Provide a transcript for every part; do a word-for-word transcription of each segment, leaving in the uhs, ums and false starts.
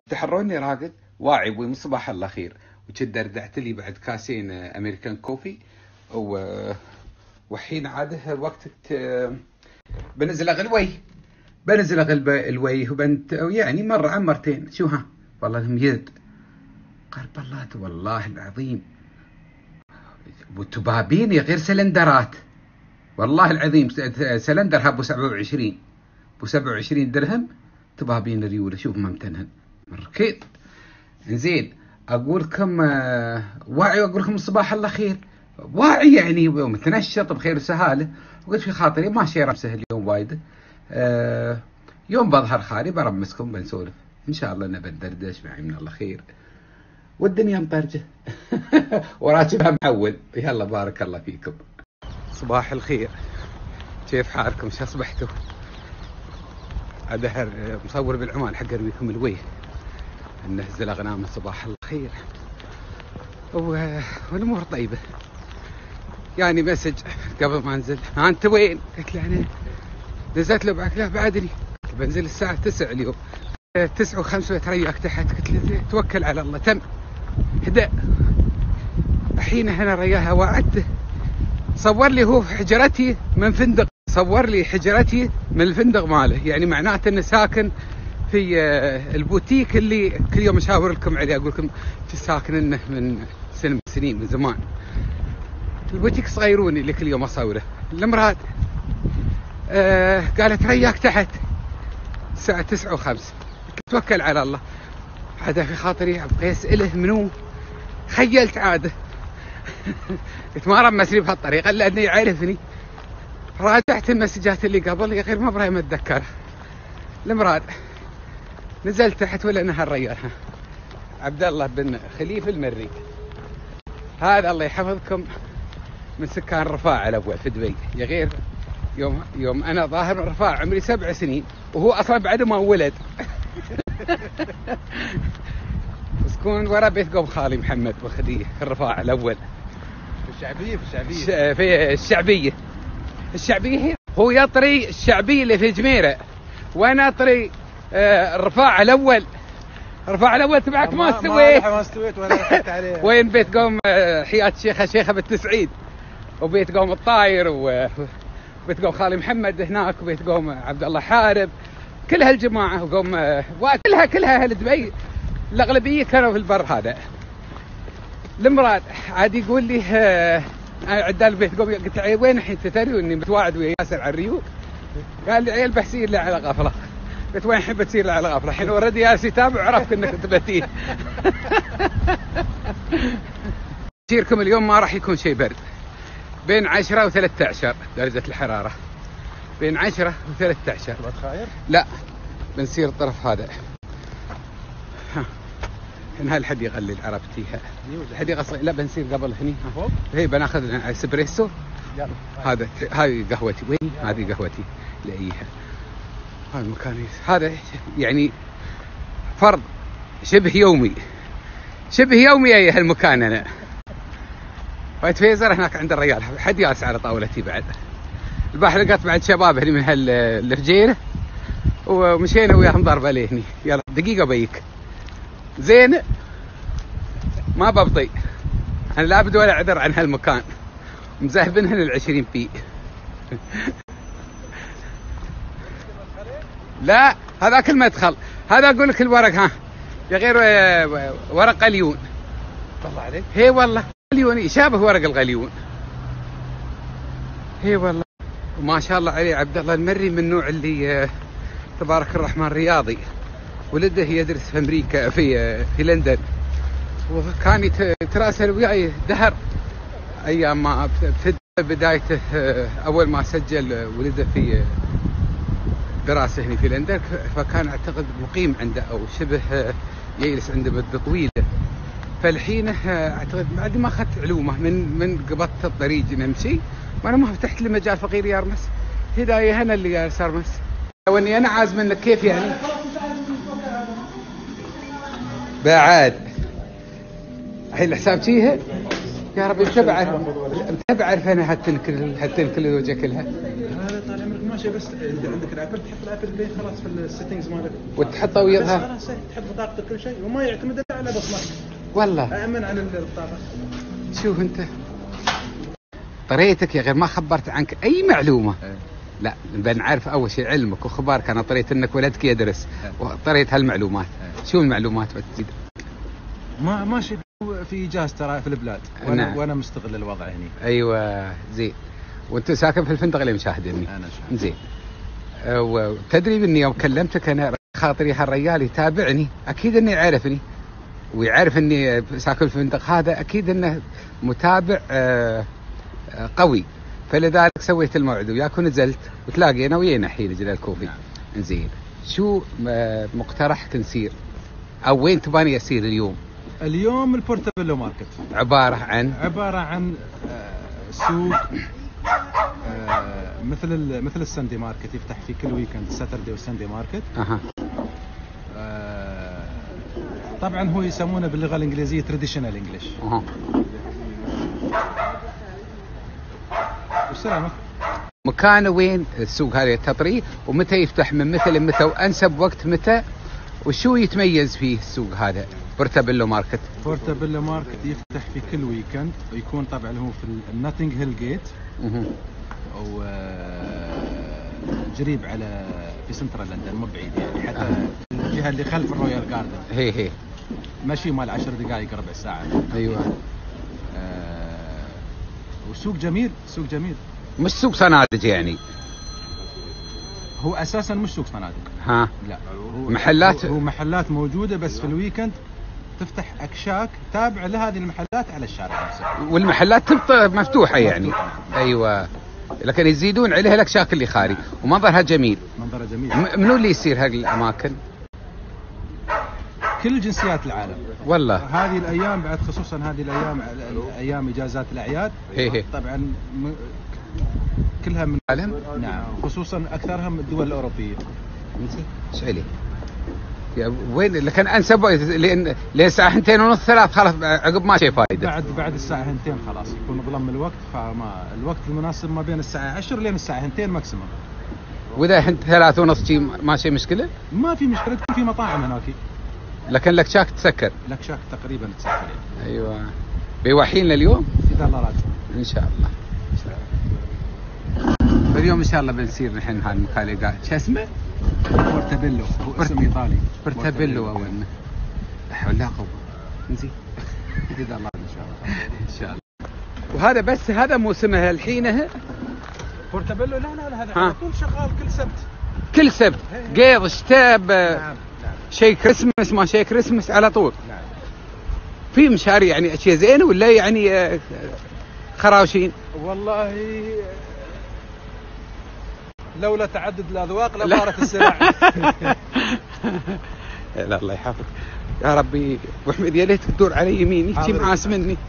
تحروني راقد واعي ابوي من صباح الله خير، وكد ردعت لي بعد كاسين امريكان كوفي و... وحين عاده وقت بنزل اغل وي بنزل اغل الوي وبنت يعني مره عن مرتين. شو ها والله ميد قرب الله والله العظيم، وتبابيني غير سلندرات والله العظيم. سلندر ابو سبعة وعشرين ابو سبعة وعشرين درهم تبابين ريوله. شوف ممتنهن ركيد. زين اقول لكم آه واعي، واقول لكم صباح الله خير واعي يعني متنشط بخير وسهاله. وقلت في خاطري ما شي رمسه اليوم وايد، آه يوم بظهر خالي برمسكم بنسولف ان شاء الله، نبى ندردش معي من الله خير والدنيا مطرجه وراتبها معول. يلا بارك الله فيكم. صباح الخير، كيف حالكم؟ شو اصبحتوا؟ ادهر مصور بالعمان حق ارويكم الويه ننزل اغنام صباح الخير والامور طيبه. يعني مسج قبل ما انزل، ها انت وين؟ قلت له انا نزلت له بعد. لا بعدني بنزل الساعه تسعة اليوم، تسعة وخمسة ترياك تحت. قلت له توكل على الله تم هدأ. الحين هنا رياها وعدته صور لي هو حجرتي من فندق، صور لي حجرتي من الفندق ماله، يعني معناته انه ساكن في البوتيك اللي كل يوم اشاور لكم عليه، اقول لكم ساكن انه من سنين سنين من زمان. البوتيك صغيروني اللي كل يوم اصوره. المراد آه قالت رياك تحت الساعه تسعة وخمسة. توكل على الله. عاد في خاطري ابغى اساله منو، خيلت عاده قلت ما رمسني بهالطريقه الا انه يعرفني. راجعت المسجات اللي قبل يا غير ما ابغى ما اتذكرها. المراد نزلت تحت ولا نهر ريال عبد الله بن خليفه المري، هذا الله يحفظكم من سكان رفاع الاول في دبي. يا غير يوم يوم انا ظاهر من رفاع عمري سبع سنين وهو اصلا بعد ما ولد مسكون ورا بيت قوم خالي محمد وخديه في الرفاع الاول. في الشعبيه في الشعبيه في الشعبيه الشعبيه هي هو يطري الشعبيه اللي في جميره، وانا اطري آه الرفاع الاول. الرفاع الاول تبعك ما استويت ما استويت ولا رحت عليه. وين بيت قوم آه حياه شيخه شيخه بالتسعيد، وبيت قوم الطاير، وبيت قوم خالي محمد هناك، وبيت قوم عبد الله حارب، كل هالجماعه وقوم آه كلها كلها اهل دبي الاغلبيه كانوا في البر هذا. المراد عاد يقول لي آه عدال بيت قوم. قلت له وين الحين تتري اني متواعد ويا ياسر على الريوق؟ قال لي عيل بحسير له على غفله. قلت وين حب تصير له على غفله؟ الحين اوريدي ياسر يتابع وعرفت انك تبتيه. بشيركم اليوم ما راح يكون شيء برد، بين عشرة وثلاثة عشر درجه الحراره، بين عشرة وثلاثة عشر. ما تخاير؟ لا بنصير الطرف هذا. هنا هالحديقه اللي عرفتيها، الحديقه صغيره. لا بنصير قبل هني فوق. هي بناخذ اسبريسو. يلا هذا هاي قهوتي. وين هذه قهوتي لاقيها. هذا المكان هذا يعني فرض شبه يومي شبه يومي اي هالمكان. انا فايت فيزر هناك عند الريال حد جالس على طاولتي بعد. البارح لقيت بعد شباب هني من هالرجيله ومشينا وياهم ضربه لي هني. يلا دقيقه بيك زين ما ببطي انا، لا بد ولا عذر عن هالمكان، مزهبنهن العشرين بي. لا هذاك المدخل، هذا اقول لك الورق. ها يا غير ورق غليون. طلع عليك. هي والله غليون يشابه ورق الغليون. هي والله وما شاء الله عليه عبد الله المري من النوع اللي تبارك الرحمن رياضي. ولده يدرس في امريكا في في لندن، وكان يتراسل وياي دهر ايام ما ابتدى بدايته. اول ما سجل ولده في دراسه هنا في لندن، فكان اعتقد مقيم عنده او شبه يجلس عنده مده طويله. فالحين اعتقد بعد ما اخذت علومه من من قبضت الطريق نمشي، وانا ما فتحت لي مجال فقير يرمس. هدايه هنا اللي صار مس واني انا عاز منك كيف يعني بعد الحين الحساب فيها يا ربي انت بعرف انت بعرف انا هالتنكل هالتنكل الوجه كلها. هذا طال عمرك ماشي، بس اذا عندك الابل تحط الابل اللي خلاص في السيتنجز مالك وتحطه وياها خلاص تحط بطاقتك كل شيء وما يعتمد على بصمتك. والله امن على البطاقه. شوف انت طريقتك يا غير ما خبرت عنك اي معلومه. ايه. لا بنعرف اول شيء علمك وخبارك. انا طريت انك ولدك يدرس وطريت هالمعلومات. شو المعلومات بتزيد؟ ما ماشي في جاز ترى في البلاد وانا نعم. وانا مستغل الوضع هني. ايوه زين. وانت ساكن في الفندق اللي مشاهدني؟ انا شاهد. زين. أه وتدري اني يوم كلمتك انا خاطري هالرجال يتابعني اكيد انه يعرفني ويعرف اني ساكن في الفندق هذا، اكيد انه متابع أه قوي، فلذلك سويت الموعد وياك ونزلت وتلاقينا ويانا الحين جلال كوفي. نعم. زين. شو مقترحك نسير او وين تباني اسير اليوم؟ اليوم البورتابيلو ماركت عبارة عن عبارة عن سوق مثل مثل الساندي ماركت، يفتح في كل ويكند ساتردي والساندي ماركت. اها. طبعا هو يسمونه باللغة الإنجليزية تراديشنال انجلش. اها. والسلامة. مكانه وين السوق هذا التطري ومتى يفتح من متى لمتى وانسب وقت متى وشو يتميز فيه السوق هذا بورتابيلو ماركت؟ بورتابيلو ماركت يفتح في كل ويكند ويكون طبعا هو في النوتنج هيل جيت او قريب على في سنترال لندن، مو بعيد يعني، حتى آه. الجهه اللي خلف الرويال جاردن. هي هي مشي مال عشر دقائق ربع ساعه. ايوه. آه وسوق جميل، سوق جميل. مش سوق صنادج يعني؟ هو اساسا مش سوق صنادق. ها. لا هو محلات. هو محلات موجوده بس في الويكند تفتح اكشاك تابعه لهذه المحلات على الشارع نفسه. والمحلات تبقى مفتوحه يعني؟ ايوه. لكن يزيدون عليها الاكشاك اللي خارج ومنظرها جميل. منظرها جميل. منو اللي يصير هذه الاماكن؟ كل جنسيات العالم والله. هذه الايام بعد، خصوصا هذه الايام ايام اجازات الاعياد. هي هي. طبعا م... كلها من العالم. نعم، خصوصا اكثرها من الدول الاوروبيه. ايش عليه؟ يا وين لكن انسب لان لين الساعه اثنتين ونص ثلاث خلاص عقب ما شيء فايده. بعد بعد الساعه اثنتين خلاص يكون ظلم الوقت، فما الوقت المناسب ما بين الساعه عشرة لين الساعه اثنتين ماكسيموم. واذا انت ثلاث ونص شيء ماشي مشكله؟ ما في مشكله، تكون في مطاعم هناك لكن لك تسكر. لك شاك تقريبا تسكر يعني. ايوه. بيوحينا اليوم اذا الله راد ان شاء الله. ان شاء الله. اليوم ان شاء الله بنسير نحن هالمكان اللي قاعد شو اسمه؟ بورتابيلو، هو اسم ايطالي. بورتابيلو او انه لا حول ولا قوه. زين. اذا الله ان شاء الله. ان شاء الله. وهذا بس هذا موسمه الحين بورتابيلو؟ لا لا لا، هذا على طول شغال كل سبت. كل سبت قيض شتاء. نعم نعم. شيء كريسمس ما شيء كريسمس على طول. نعم. في مشاريع يعني اشياء زينه ولا يعني خراوشين؟ والله لولا تعدد الاذواق لبارت السلع. لا الله يحفظك يا ربي. ابو حميد يا ليت تدور علي يميني شي معاس مني.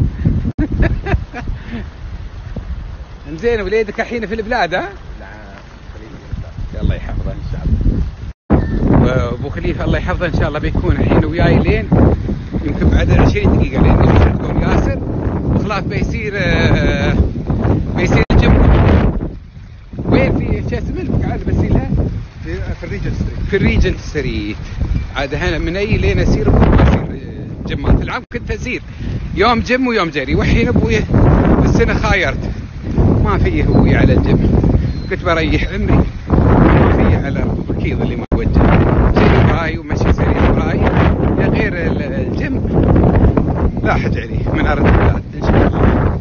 زين. وليدك الحين في البلاد ها؟ نعم. الله يحفظه ان شاء الله. وابو خليفه الله يحفظه ان شاء الله بيكون الحين وياي لين يمكن بعد عشرين دقيقه لانه يشتغلون ياسر وخلاص بيصير آه بيصير الجيم. وين في شو اسمه المقعد بسيلها؟ في في الريجنت ستريت. في الريجنت ستريت. عاد هنا من اي لين اسير بصير جيمات. العام كنت اسير يوم جيم ويوم جري والحين ابوي السنه خايرت ما فيه ابوي على الجيم. كنت بريح عمري ما فيه على الركيض اللي ما توجه شيء براي ومشي سريع براي يا غير الجيم لا حج عليه من ارض البلاد ان شاء الله.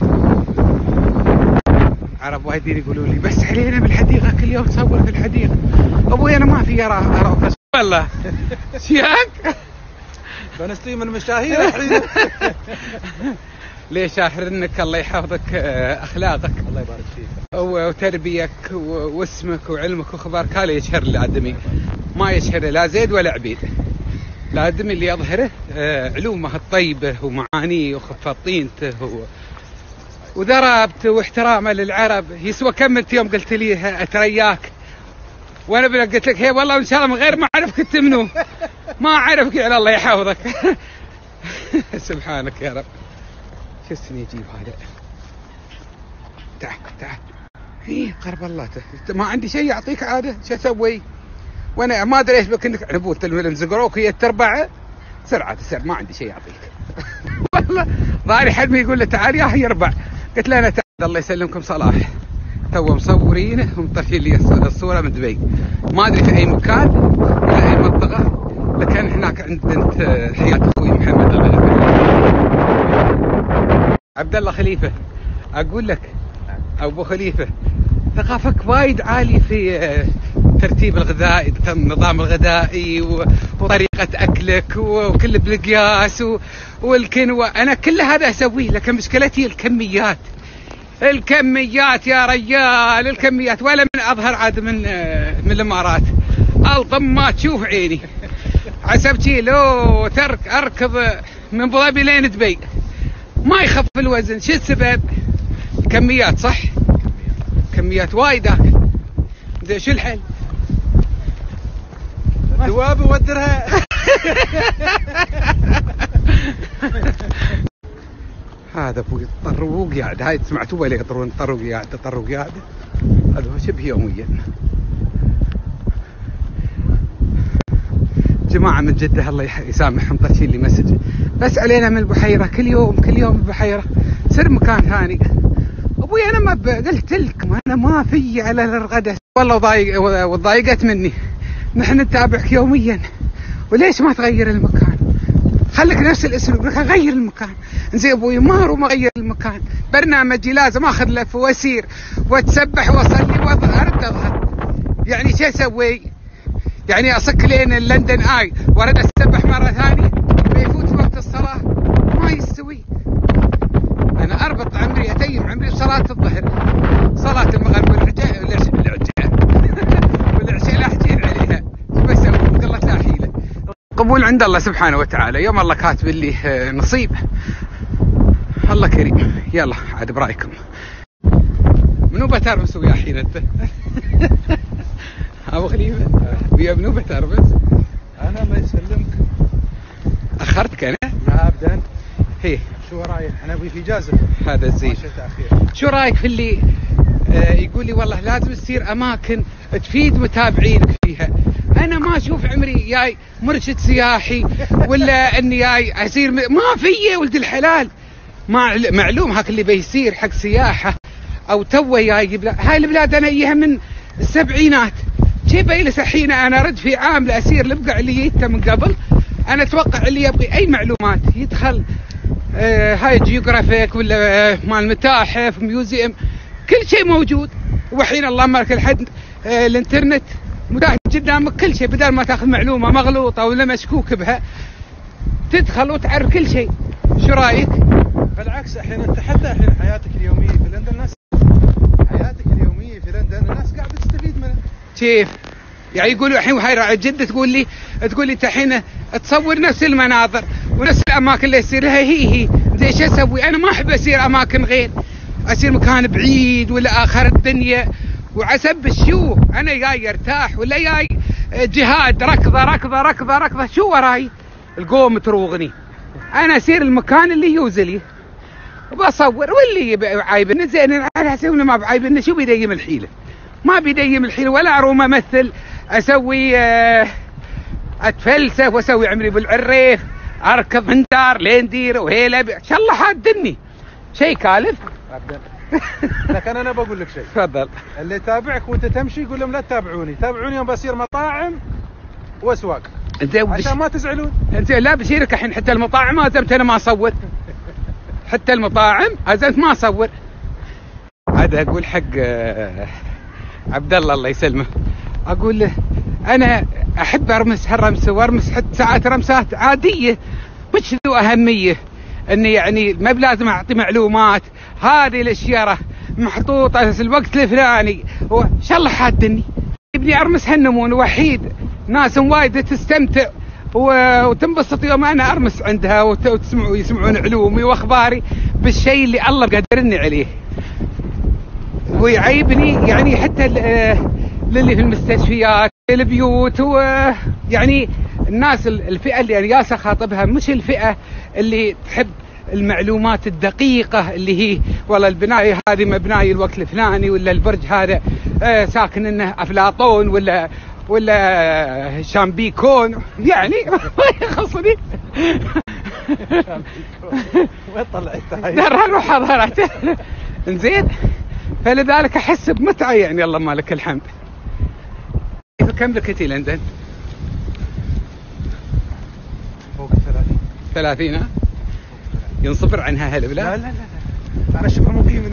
عرب وايدين يقولوا لي بس علينا بالحديقه كل يوم تصور في الحديقه. ابوي انا ما في ارى ارى والله شياك بنستوي من المشاهير الحين. ليش احرنك الله يحفظك اخلاقك الله يبارك فيك وتربيك واسمك وعلمك وخبرك هذا يشهر الادمي ما يشهر لا زيد ولا عبيد. الادمي اللي يظهره علومه الطيبه ومعانيه وخفة طينته و... وذرابته واحترامه للعرب. يسوى كم انت يوم قلت لي اترياك وانا قلت لك هي والله ان شاء الله من غير ما اعرف كنت منو ما اعرفك على الله يحفظك. سبحانك يا رب. شو السنة يجيب هذا؟ تعال تعال. ايه قرب الله ت- ما عندي شيء يعطيك عاده، شو اسوي؟ وانا ما ادري ايش بك انك عنبوت الملم زقروك هي التربعه سرعه تسر، ما عندي شيء يعطيك. والله ضاري حد يقول له تعال يا يربع، قلت له انا تعال الله يسلمكم صلاح تو مصورينه ومطفين لي الصوره من دبي، ما ادري في اي مكان ولا اي منطقه، لكن هناك عند بنت حياه اخوي محمد الله يرحمه. عبد الله خليفه اقول لك ابو خليفه، ثقافك وايد عالي في ترتيب الغذائي، النظام الغذائي وطريقه اكلك وكل بالقياس والكنوه، انا كل هذا اسويه، لكن مشكلتي الكميات الكميات يا رجال، الكميات ولا من اظهر عاد من من الامارات الطم ما تشوف عيني. حسبتي لو ترك اركض من ابو ظبي لين دبي ما يخف الوزن، شو السبب؟ كميات صح؟ كميات وايد اكل. زين شو الحل؟ الدواب ودرها. هذا ابوي الطروق قاعد، هاي سمعتوا ولا يطرون الطروق قاعد الطروق قاعد، هذا هو شبه يوميا. جماعة من جدة الله يسامحهم طاشين لي مسج بس علينا من البحيرة كل يوم كل يوم البحيرة، سر مكان ثاني. ابوي انا ما قلت لكم انا ما في على الغداء والله ضايق وضايقت مني، نحن نتابعك يوميا وليش ما تغير المكان؟ خليك نفس الاسلوب، لك اغير المكان. زي ابوي ما اروم اغير المكان، برنامجي لازم اخذ لف واسير واتسبح واصلي وارد اظهر. يعني شو اسوي؟ يعني اصك لين لندن اي وارد اسبح مره ثانيه بيفوت وقت الصلاه؟ ما يستوي. انا اربط عمري اتيم عمري بصلاه الظهر، صلاه المغرب والعشاء والعشاء والعشاء لا احكي عليها، بس قلت لا حيله. قبول عند الله سبحانه وتعالى، يوم الله كاتب لي نصيب، الله كريم. يلا عاد برايكم. منو بتربس ويا حين انت؟ ابو خليفه ويا منو بتربس؟ انا ما يسلمك اخرتك انا؟ لا ابدا. هي شو رايك؟ انا ابي في اجازه. هذا زين. تاخير. شو رايك في اللي آه يقول لي والله لازم تصير اماكن تفيد متابعينك فيها؟ انا ما اشوف عمري جاي مرشد سياحي ولا اني جاي اصير م... ما في ولد الحلال. مع... معلوم هاك اللي بيصير حق سياحه او توه جاي بلاد، هاي البلاد انا اياها من السبعينات، كيف يجلس الحين انا ارد في عام لاسير البقع اللي جيته من قبل. انا اتوقع اللي يبغي اي معلومات يدخل آه هاي جيوغرافيك ولا آه مال متاحف ميوزيوم، كل شيء موجود. وحين اللهم لك الحد آه الانترنت متاح قدامك كل شيء، بدل ما تاخذ معلومه مغلوطه ولا مشكوك بها تدخل وتعرف كل شيء. شو رايك؟ بالعكس الحين انت حتى الحين حياتك اليوميه في لندن الناس حياتك اليوميه في لندن الناس قاعده تستفيد منها. كيف؟ يعني يقولوا الحين هاي راعي جدة تقول لي تقول لي انت الحين تصور نفس المناظر ونفس الاماكن اللي يصير لها هي هي، زي شو اسوي؟ انا ما احب اسير اماكن غير، اسير مكان بعيد ولا اخر الدنيا وعسب الشو. انا جاي ارتاح ولا جاي جهاد ركضه ركضه ركضه ركضه؟ شو وراي؟ القوم تروغني. انا اسير المكان اللي يوزلي وبصور، واللي عايبني زين انا اسوي، ما بعايبني شو بيديم الحيله؟ ما بيديم الحيله ولا اروم امثل اسوي اتفلسف واسوي عمري بالعريف اركض من دار لين دير وهيلا ان شاء الله حادني شيء كالف. لكن انا بقول لك شيء. تفضل. اللي يتابعك وانت تمشي يقول لهم لا تتابعوني، تابعوني يوم بصير مطاعم واسواق عشان ما تزعلون. انت لا بشيرك الحين حتى المطاعم ازمت انا ما اصور، حتى المطاعم ازمت ما اصور. عاد اقول حق عبد الله الله يسلمه، اقول له انا احب ارمس هالرمس وارمس حتى ساعات رمسات عاديه مش ذو اهميه، اني يعني ما بلازم اعطي معلومات. هذه الاشياء محطوطه في الوقت الفلاني وان شاء الله حادني ابني ارمس هالنمون وحيد، ناس وايد تستمتع وتنبسط يوم انا ارمس عندها وتسمعوا يسمعون علومي واخباري بالشيء اللي الله قدرني عليه. ويعيبني يعني حتى للي في المستشفيات البيوت، ويعني الناس الفئه اللي انا جالس اخاطبها مش الفئه اللي تحب المعلومات الدقيقة اللي هي والله البناية هذه مبناية الوقت الفلاني، ولا البرج هذا آه ساكن انه افلاطون ولا ولا شامبيكون، يعني ما يخصني. وين طلعت هاي؟ درها المحاضرات. انزين، فلذلك احس بمتعة يعني. اللهم لك الحمد. كم لكتي لندن؟ فوق الثلاثين. ثلاثين ها؟ ينصبر عنها هالبلاد؟ لا لا لا، أنا شبه مقيم.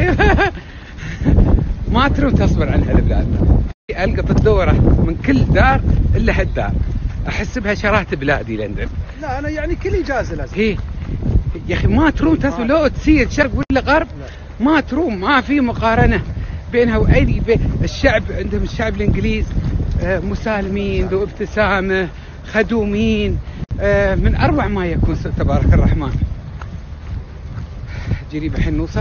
ما تروم تصبر عنها البلاد. ألقط الدورة من كل دار إلا هالدار، أحس بها شرات بلادي لندن. لا أنا يعني كل إجازة لازم. هي يا أخي ما تروم تصبر، لو تسير شرق ولا غرب ما تروم، ما في مقارنة بينها وأي بين الشعب. عندهم الشعب الإنجليز مسالمين ذو ابتسامة خدومين، من أروع ما يكون تبارك الرحمن. جريب الحين نوصل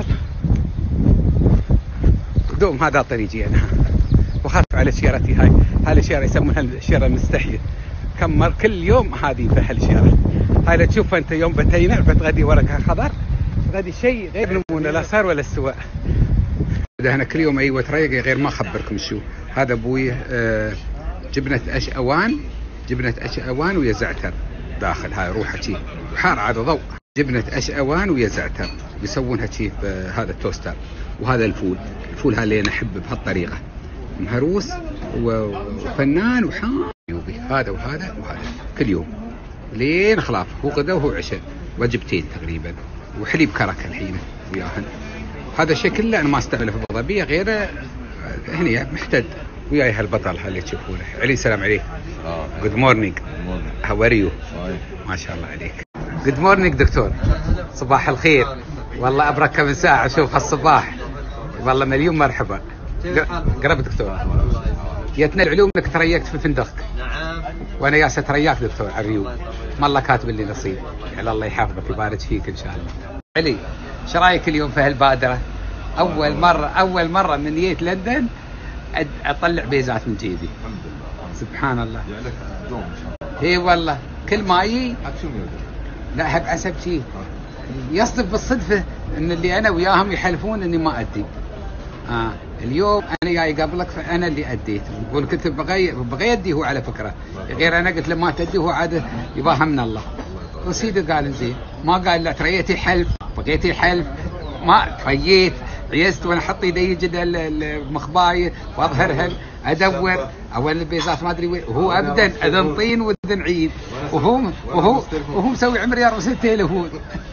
دوم. هذا طريقي أنا، وخاف على شيرتي هاي. هاي الشيرة يسمونها الشيرة المستحية. كم مر كل يوم هذه في هالشيرة هاي. لا تشوفها أنت يوم بتينع بتغدي ورقها خضر، غادي شيء غير نمونه، لا صار ولا استواء. أنا كل يوم أيوة تريق غير ما أخبركم شو هذا. أبوي آه جبنة أش أوان، جبنة أش أوان ويا زعتر داخل. هاي روحها شي حار عاد ضوء. جبنة أش أوان ويا زعتر يسوونها شي بهذا التوستر. وهذا الفول، الفول هذا اللي أنا أحبه بهالطريقة، مهروس وفنان وحامي. هذا وهذا وهذا كل يوم لين خلاف. هو غدا وهو عشاء، وجبتين تقريبا، وحليب كرك الحين وياهن. هذا الشيء كله أنا ما استعمله في أبو ظبي غير هني محتد وياي هالبطل اللي تشوفونه. علي السلام عليك. جود مورنينج. هاو ار يو؟ ما شاء الله عليك. جود مورنينج دكتور، صباح الخير. والله أبرك من ساعة أشوف هالصباح، والله مليون مرحبا. قرب دكتور. جتنا العلوم انك تريقت في فندقك. نعم. وانا ياسه ترياك دكتور عريوب. ما الله كاتب لي نصيب. يعني الله يحفظك ويبارك فيك ان شاء الله. علي، ايش رايك اليوم في هالبادره؟ اول مره اول مره من جيت لندن اطلع بيزات من جيبي. الحمد لله. سبحان الله. يعني دوم ان شاء الله. اي والله كل ما اجي شو لا احب حسب شيء. يصدف بالصدفه ان اللي انا وياهم يحلفون اني ما ادي. آه. اليوم انا جاي قبلك فانا اللي اديت. يقول كنت بغي بغي ادي هو على فكره، غير انا قلت له ما تدي هو عاد يباها من الله. وسيدي قال زين، ما قال لا تريتي حلف بغيتي حلف. ما تريت عيست وانا احط يدي جد المخبايه واظهرها ادور اول البيزات ما ادري وين. وهو ابدا اذن طين واذن عيد، وهو وهو وهو مسوي عمري أربعة تليفون.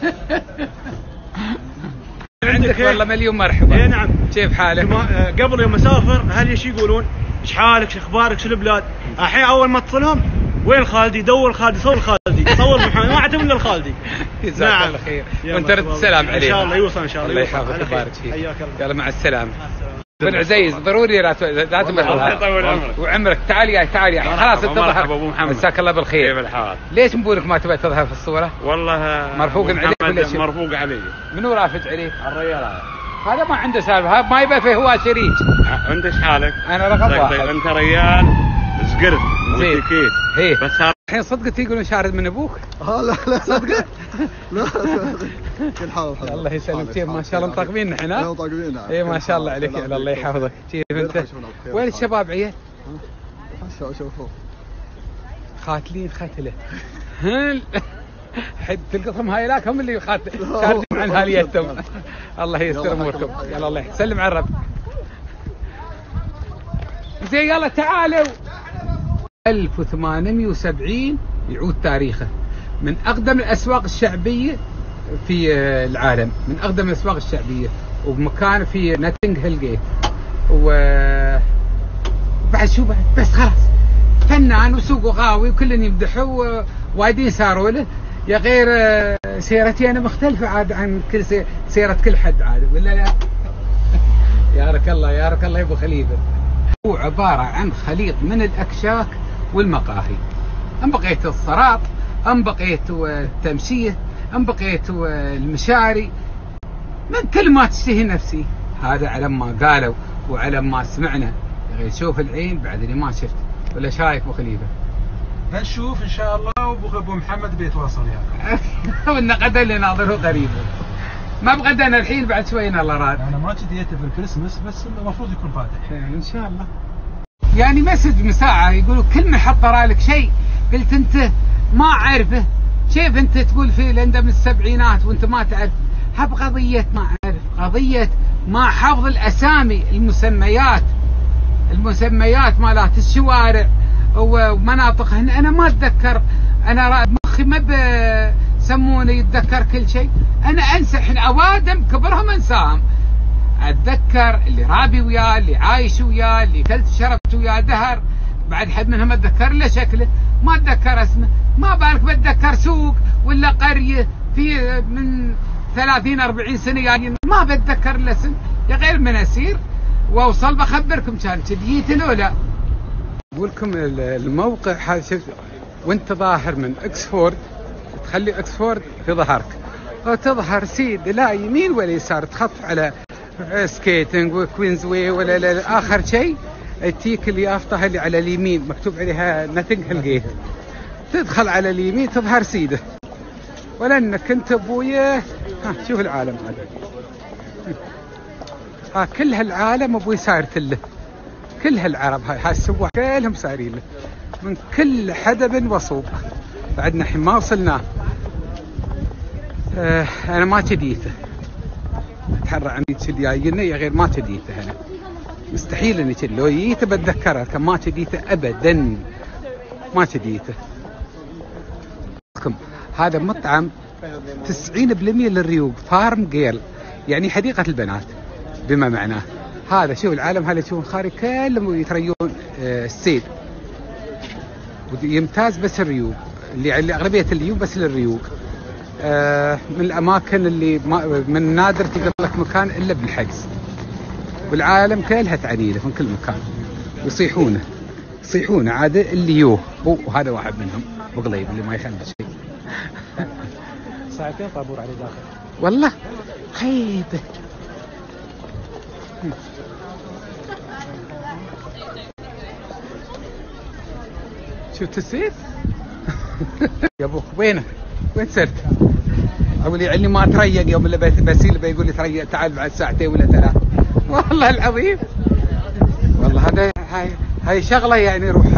عندك والله مليون مرحبا. اي نعم. كيف حالك؟ قبل يوم اسافر اهلي ايش يقولون؟ ايش حالك؟ ايش اخبارك؟ شو البلاد؟ الحين اول ما اتصلهم وين خالدي؟ دور خالدي، صور خالدي، صور محمد، ما اعتمد الا الخالدي. جزاك الله خير. وانت رد السلام عليه. ان شاء الله يوصل ان شاء الله. الله يحفظك ويبارك فيك. حياك الله. يلا مع السلامه. بن عزيز ضروري لا تمر. الله يطول عمرك. وعمرك. تعال يا تعال يا خلاص انت ظهر. ابو محمد. مساك الله بالخير. كيف الحال؟ ليش مبورك ما تبي تظهر في الصوره؟ والله مرفوق عليك ولا شيء؟ مرفوق علي. منو رافج عليك؟ الرجال هذا. هذا ما عنده سالفه، ما يبى فيه هو شريك. انت ايش حالك؟ انا رقم واحد. انت ريال زقرت زين كيف؟ هي بس الحين صدقت يقولون شارد من ابوك؟ اه لا لا صدقت. لا كل حال. الله يسلمك. ما شاء الله مطاقمين نحن. ها؟ مطاقمين. اي ما شاء الله عليك. الله يحفظك. كيف انت؟ وين الشباب عيال؟ شوفوا خاتلين ختله. حد تلقطهم هايلاك هم اللي خارجين عن هاليتهم. الله ييسر اموركم. يلا الله يسلم على الرب. زين يلا تعالوا. ألف وثمانمئة وسبعين يعود تاريخه، من اقدم الاسواق الشعبيه في العالم، من اقدم الاسواق الشعبيه، وبمكان في ناتنج هيل جيت. وبعد شو بعد بس خلاص فنان وسوق وغاوي وكلن يمدحوا وايدين صاروا له. يا غير سيرتي انا مختلفه عاد عن كل سيره كل حد عاد ولا لا؟ يارك الله يارك الله يا ابو خليفه. هو عباره عن خليط من الاكشاك والمقاهي. ام بقيت الصراط، ام بقيت التمشيه، ام بقيت المشاري، من كل ما تشتهي نفسي. هذا على ما قالوا وعلى ما سمعنا. يا غير شوف العين بعد اللي ما شفت. ولا ايش رايك ابو خليفه؟ بنشوف ان شاء الله ابو ابو محمد بيتواصل يعني. والنقد اللي ناظره غريب. ما بغدنا الحين بعد شوي الله راد. انا ما جديت بالكريسماس بس المفروض يكون فاتح. ان شاء الله. يعني مسج مساعة يقولوا كل ما حط لك شيء قلت انت ما اعرفه. شايف انت تقول فيه لانده من السبعينات وانت ما تعرف. هب قضية ما اعرف، قضية ما حفظ الاسامي، المسميات المسميات مالات الشوارع ومناطقهن. انا ما اتذكر، انا مخي ما بسموني يتذكر كل شيء. انا انسى حين اوادم كبرهم انساهم. اتذكر اللي رابي وياه، اللي عايش وياه، اللي كلت شربت وياه دهر. بعد حد منهم اتذكر له شكله، ما اتذكر اسمه. ما بالك بتذكر سوق ولا قريه في من ثلاثين أربعين سنه يعني ما بتذكر له اسم. يا غير من اسير واوصل بخبركم كان جديت لو لا. اقول لكم الموقع هذا شوف، وانت ظاهر من اكسفورد تخلي اكسفورد في ظهرك وتظهر سيد لا يمين ولا يسار، تخط على سكيتنج وكوينز واي ولا لا. اخر شيء تيك اليافطه اللي على اليمين مكتوب عليها ناتنج هيل جيت، تدخل على اليمين تظهر سيده. ولانك انت ابويا ها شوف العالم هذا، ها كل هالعالم ابوي صارت له، كل هالعرب هاي هالسواح كلهم صارين له من كل حدب وصوب. بعدنا الحين ما وصلناه. آه انا ما تديته اتحرى عن يد جاينا يا غير ما تديته. انا مستحيل اني تدي، لو جيته بتذكره كان ما تديته ابدا، ما تديته. هذا مطعم تسعين بالمئة للريوق، فارم جيرل يعني حديقة البنات بما معناه. هذا شوف العالم هذا تشوفون خارج كلهم يتريون آه السيد، يمتاز بس الريوق اللي اغلبية الريوق بس للريوق. آه من الاماكن اللي ما من نادر تلقى لك مكان الا بالحجز، والعالم كلها تعنيله من كل مكان ويصيحونه يصيحونه عاده اللي يوه، وهذا واحد منهم بقليب اللي ما يخلي شيء. ساعتين طابور عليه داخل والله خيبه. شفت السيد؟ يا ابوك وينك؟ وين صرت؟ اقول يعني ما تريق يوم اللي بسيل بيقول لي تريق تعال بعد ساعتين ولا ثلاث. والله العظيم والله هذا هاي هاي شغله يعني روحها.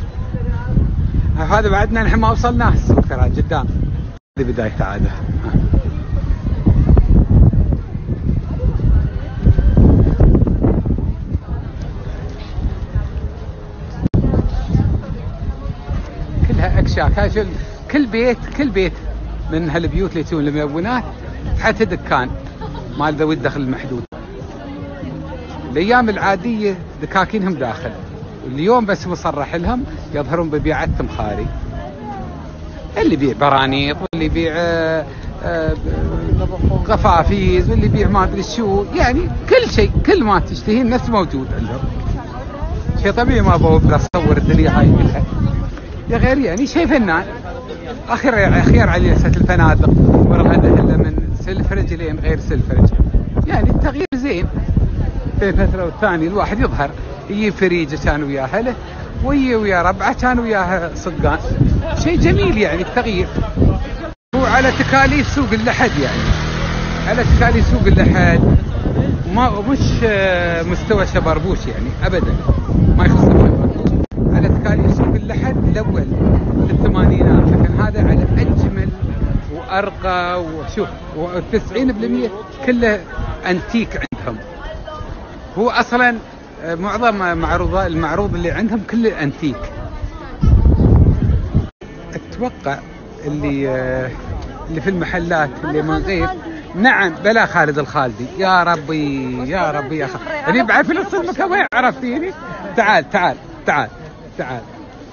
هذا بعدنا نحن ما وصلناه السوق ترى قدام. هذه بدايته عاده. كلها اكشاك. هاي كل بيت كل بيت من هالبيوت اللي تكون الملونات حتى دكان مال ذوي الدخل المحدود. الايام العاديه دكاكينهم داخل، اليوم بس مصرح لهم يظهرون ببيعتهم خارج. اللي يبيع برانيط واللي يبيع آه آه قفافيز واللي يبيع ما ادري شو، يعني كل شيء كل ما تشتهي الناس موجود عندهم. شيء طبيعي ما بقدر اصور الدنيا هاي كلها يا غير يعني شيء فنان. اخير اخير على لسه الفنادق والغدا الا من سلفرج لين غير سلفرج، يعني التغيير زين بين فتره والثانيه. الواحد يظهر يجي فريجه كان وياه اهله ويجي ويا ربعه كان وياه صدقان، شيء جميل يعني التغيير. هو على تكاليف سوق اللحد، يعني على تكاليف سوق اللحد، ما مش مستوى شبربوش يعني ابدا، ما يخص شبربوش، على تكاليف سوق اللحد الاول في الثمانينات. لكن هذا على اجمل وارقى، وشوف وتسعين بالمئة كله انتيك عندهم. هو اصلا معظم معروض المعروض اللي عندهم كله انتيك. اتوقع اللي اللي في المحلات اللي من غير نعم بلا خالد الخالدي. يا ربي يا ربي يا خالد، انا بعرف نص المكان وين عرفتيني. تعال تعال تعال تعال.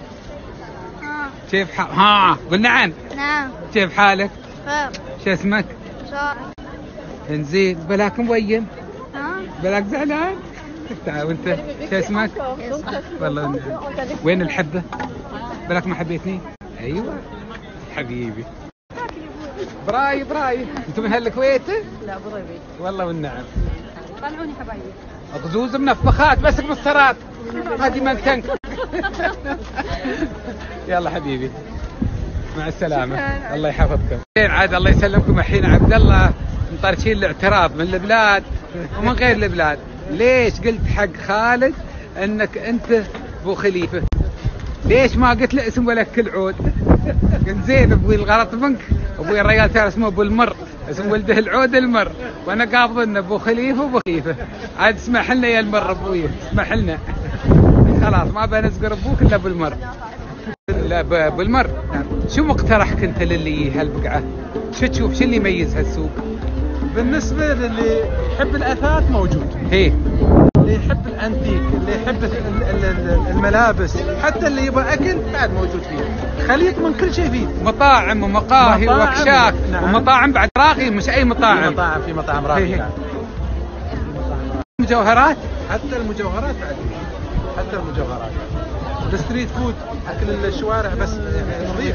كيف حالك؟ ها قل نعم. نعم. كيف حالك؟ خير. شو اسمك؟ شارع. انزين بلاك مبين؟ ها؟ بلاك زعلان؟ تعال. وانت شو اسمك؟ والله وين الحبة؟ بلاك ما حبيتني؟ ايوه حبيبي. براي براي. انتم من هالكويت؟ لا ابو ظبي. والله والنعم. طلعوني حبايبي. غزوز منفخات ماسك مسطرات. هذه من تنك. يلا حبيبي. مع السلامه. شكراً. الله يحفظكم. زين عاد الله يسلمكم. الحين عبد الله مطرشين الاعتراض من البلاد ومن غير البلاد. ليش قلت حق خالد انك انت ابو خليفه؟ ليش ما قلت له اسم ولا كل عود؟ قلت زين ابوي الغلط منك. ابوي الرجال ترى اسمه ابو المر، اسم ولده العود المر، وانا قابض انه ابو خليفه وابو خليفه. عاد اسمح لنا يا المر ابوي، اسمح لنا. خلاص ما بنذكر ابوك الا ابو المر. لا ابو المر، شو مقترحك انت للي هالبقعه؟ شو تشوف شو اللي يميز هالسوق؟ بالنسبة للي يحب الأثاث موجود، هي اللي يحب الأنتيك، اللي يحب ال- ال- ال- الملابس، حتى اللي يبغى أكل بعد موجود فيه، خليط من كل شيء فيه. مطاعم ومقاهي مطاعم، واكشاك. نعم. ومطاعم بعد راقي، مش اي في مطاعم. مطاعم في مطاعم هي. راقية يعني. مجوهرات. حتى المجوهرات بعد فيه. حتى المجوهرات. الستريت فود، أكل الشوارع بس يعني نظيف.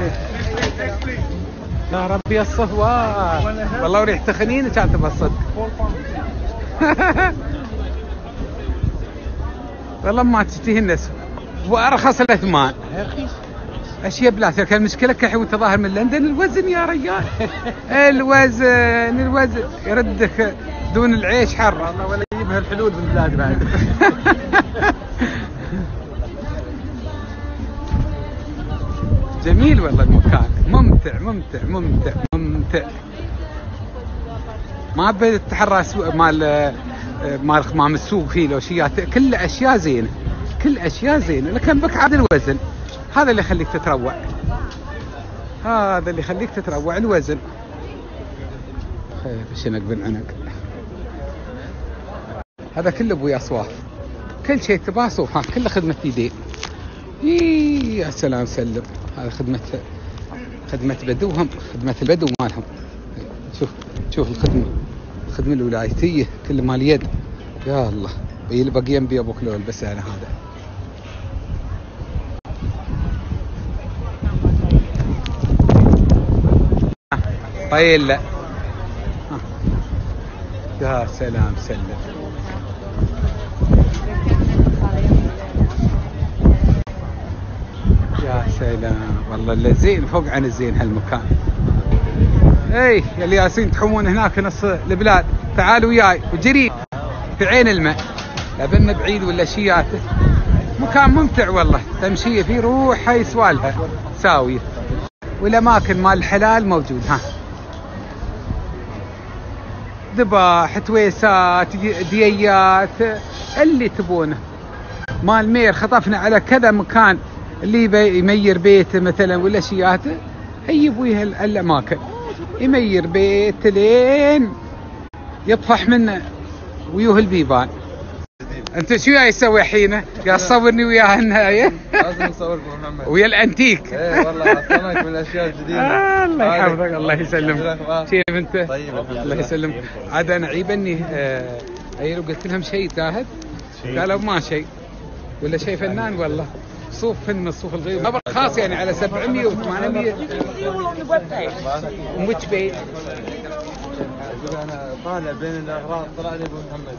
يا ربي الصفوة والله وريح تخنين كانت بالصدق. والله ما تشتهي الناس وارخص الاثمان. اشياء بلاثر. كان المشكله كحي وانت ظاهر من لندن الوزن يا رجال. الوزن الوزن يردك دون العيش حر. والله ولا يجيبها الحلول بالبلاد بعد. جميل والله المكان، ممتع ممتع ممتع ممتع. ما بتتحرى مال مال خمام السوق فيه لو شيات، كل اشياء زينه، كل اشياء زينه، لكن بك عاد الوزن هذا اللي يخليك تتروع، هذا اللي يخليك تتروع الوزن. خير شنق بالعنق هذا كله ابويا صواف، كل شيء تباه صوف، كله خدمه يدين. إيه يا سلام سلم. هذا خدمة خدمة بدوهم، خدمة البدو مالهم. شوف شوف الخدمة، الخدمة الولايتية كل مال يد. يا الله اللي بقي ينبي ابو كلول بس انا هذا. طيل لا. يا سلام سلم. يا سلام والله اللي زين فوق عن الزين هالمكان. اي يا اللي ياسين تحومون هناك نص البلاد تعالوا وياي وجري في عين الماء، لا بنا بعيد ولا شيات. مكان ممتع والله، تمشيه فيه روح هاي سوالها ساويه، والاماكن مال الحلال موجود. ها ذباح، تويسات، دييات، اللي تبونه. مال مير خطفنا على كذا مكان، اللي يمير بيته مثلا ولا شياته يجيب وياه الاماكن، يمير بيت لين يطفح منه ويوه البيبان. انت شو جاي تسوي حينه؟ قاعد تصورني وياها النهايه؟ لازم نصور ابو محمد ويا الانتيك. ايه والله عطناك من الاشياء الجديده. آه الله يحفظك الله يسلمك. كيف انت؟ طيب الله يسلمك. عاد انا عيبني آه ايلو قلت لهم شيء تاهت، قالوا ما شيء ولا شيء فنان والله. صوف فن من الصوف الغير خبر خاص يعني على سبعمية وثمانمية. ومش بيت انا طالع بين الاغراض طلع لي ابو محمد.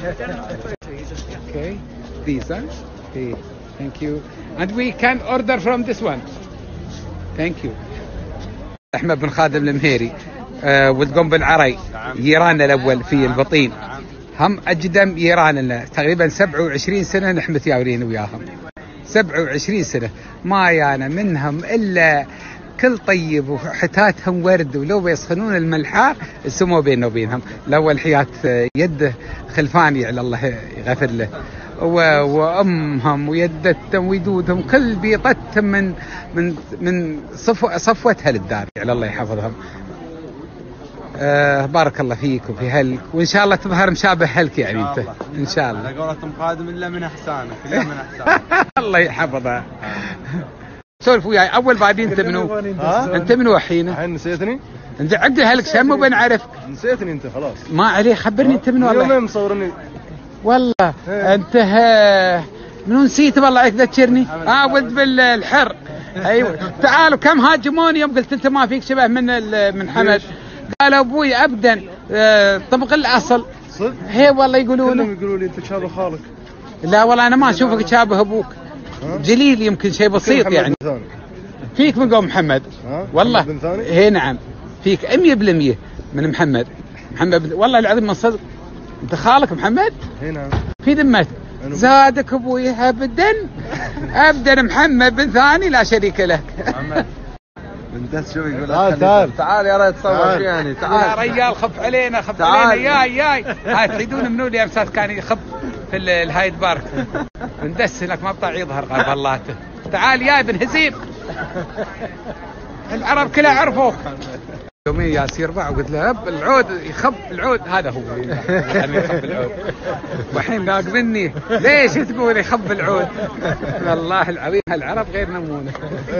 Okay, these huh? Okay, thank you. And we can order from this one. Thank you. أحمد بن خادم المهيري آه ولد بن عري، ييران الأول في البطين، هم أقدم ييران لنا تقريبا سبعة وعشرين سنة نحن متياورين وياهم، سبعة وعشرين سنة ما يانا منهم إلا كل طيب، وحتاتهم ورد، ولو بيسخنون الملحاء السمو بيننا وبينهم. الأول حياة يده خلفاني على الله يغفر له، وأمهم ويدتهم ويدودهم كل بيطتهم من من من صفو صفوتها للدار على الله يحفظهم. آه بارك الله فيك وفي هلك، وإن شاء الله تظهر مشابه هلك يعني أنت إن شاء الله. على قولتهم خادم إلا من إحسانك، إلا من إحسانك. الله يحفظه. سولف وياي اول بعدين انت منو؟ ها؟ انت منو الحين؟ الحين نسيتني؟ انت عقل هلك شم وبنعرف. نسيتني انت خلاص. ما عليه خبرني انت منو والله. يومين مصورني. والله انت ها منو نسيت والله عليك ذكرني. اه ولد بالحر. ايوه تعالوا كم هاجموني يوم قلت انت ما فيك شبه من من حمد. قالوا ابوي ابدا آه طبق الاصل. صدق؟ هي والله يقولون كلهم يقولوا لي انت شابه خالك. لا والله انا ما اشوفك شابه ابوك. جليل يمكن شيء بسيط يعني. فيك من قوم محمد ها؟ والله. محمد بن ثاني؟ اي نعم فيك مية بالمية من محمد. محمد بن... والله العظيم من صدق. انت خالك محمد هنا في ذمتك. زادك ابوي ابدا ابدا. محمد بن ثاني لا شريك له. محمد بندس شو يقول. تعال تعال تعال يا ريت تصور فيني. يا تعال رجال خف علينا خف تعال. علينا ياي ياي. هاي تريدون منو اللي امسات كان يخف في ال- الهايد بارك. بندس هناك ما بطاع يظهر قلب الله. تعال ياي بن هزيم. العرب كلها عرفوه. يومين ياس يربع وقلت له هب العود يخب العود هذا هو يعني يخب العود. والحين ذاق مني ليش تقول يخب العود؟ والله العظيم العرب غير نمونه.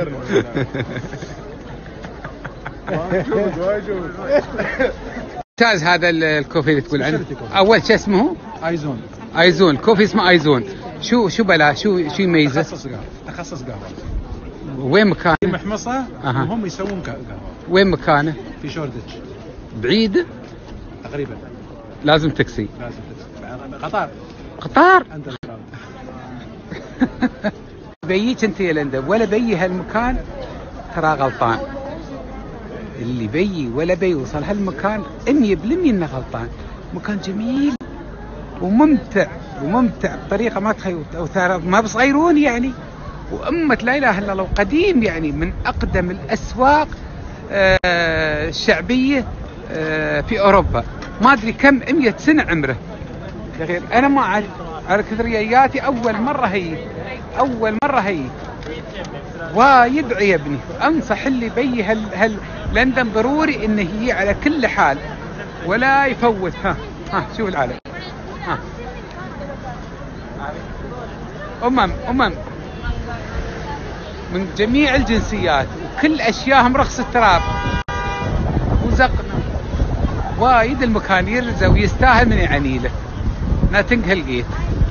ممتاز هذا ال- الكوفي اللي تقول عنه. اول شيء اسمه ايزون. ايزون. كوفي اسمه ايزون. شو شو بلا شو شو يميزه؟ تخصص قهوه. تخصص قهوه. وين مكانه؟ في محمصه أها. وهم يسوون قهوه. وين مكانه؟ في شوردج بعيد تقريبا. لازم تاكسي. لازم تدفع. قطار. قطار. انت القطار. بيجيك انت يا لندن ولا بيي هالمكان ترى غلطان. اللي بيي ولا بيوصل هالمكان مية بالمية انه غلطان. مكان جميل وممتع وممتع بطريقه ما تخيل. ما بصغيرون يعني. وأمة لا إله إلا الله قديم يعني من أقدم الأسواق آه الشعبية آه في أوروبا. ما أدري كم مية سنة عمره. غير أنا ما أعرف على كثرياتي. أول مرة هي أول مرة هي ويدعي يا ابني. أنصح اللي بي هال, هال لندن ضروري إنه هي على كل حال ولا يفوت. ها ها شوف العالم. ها أمم أمم من جميع الجنسيات وكل أشياءهم رخص التراب وزقنا. وايد المكان يرزى ويستاهل من يعنيله. ناتنج هيل جيت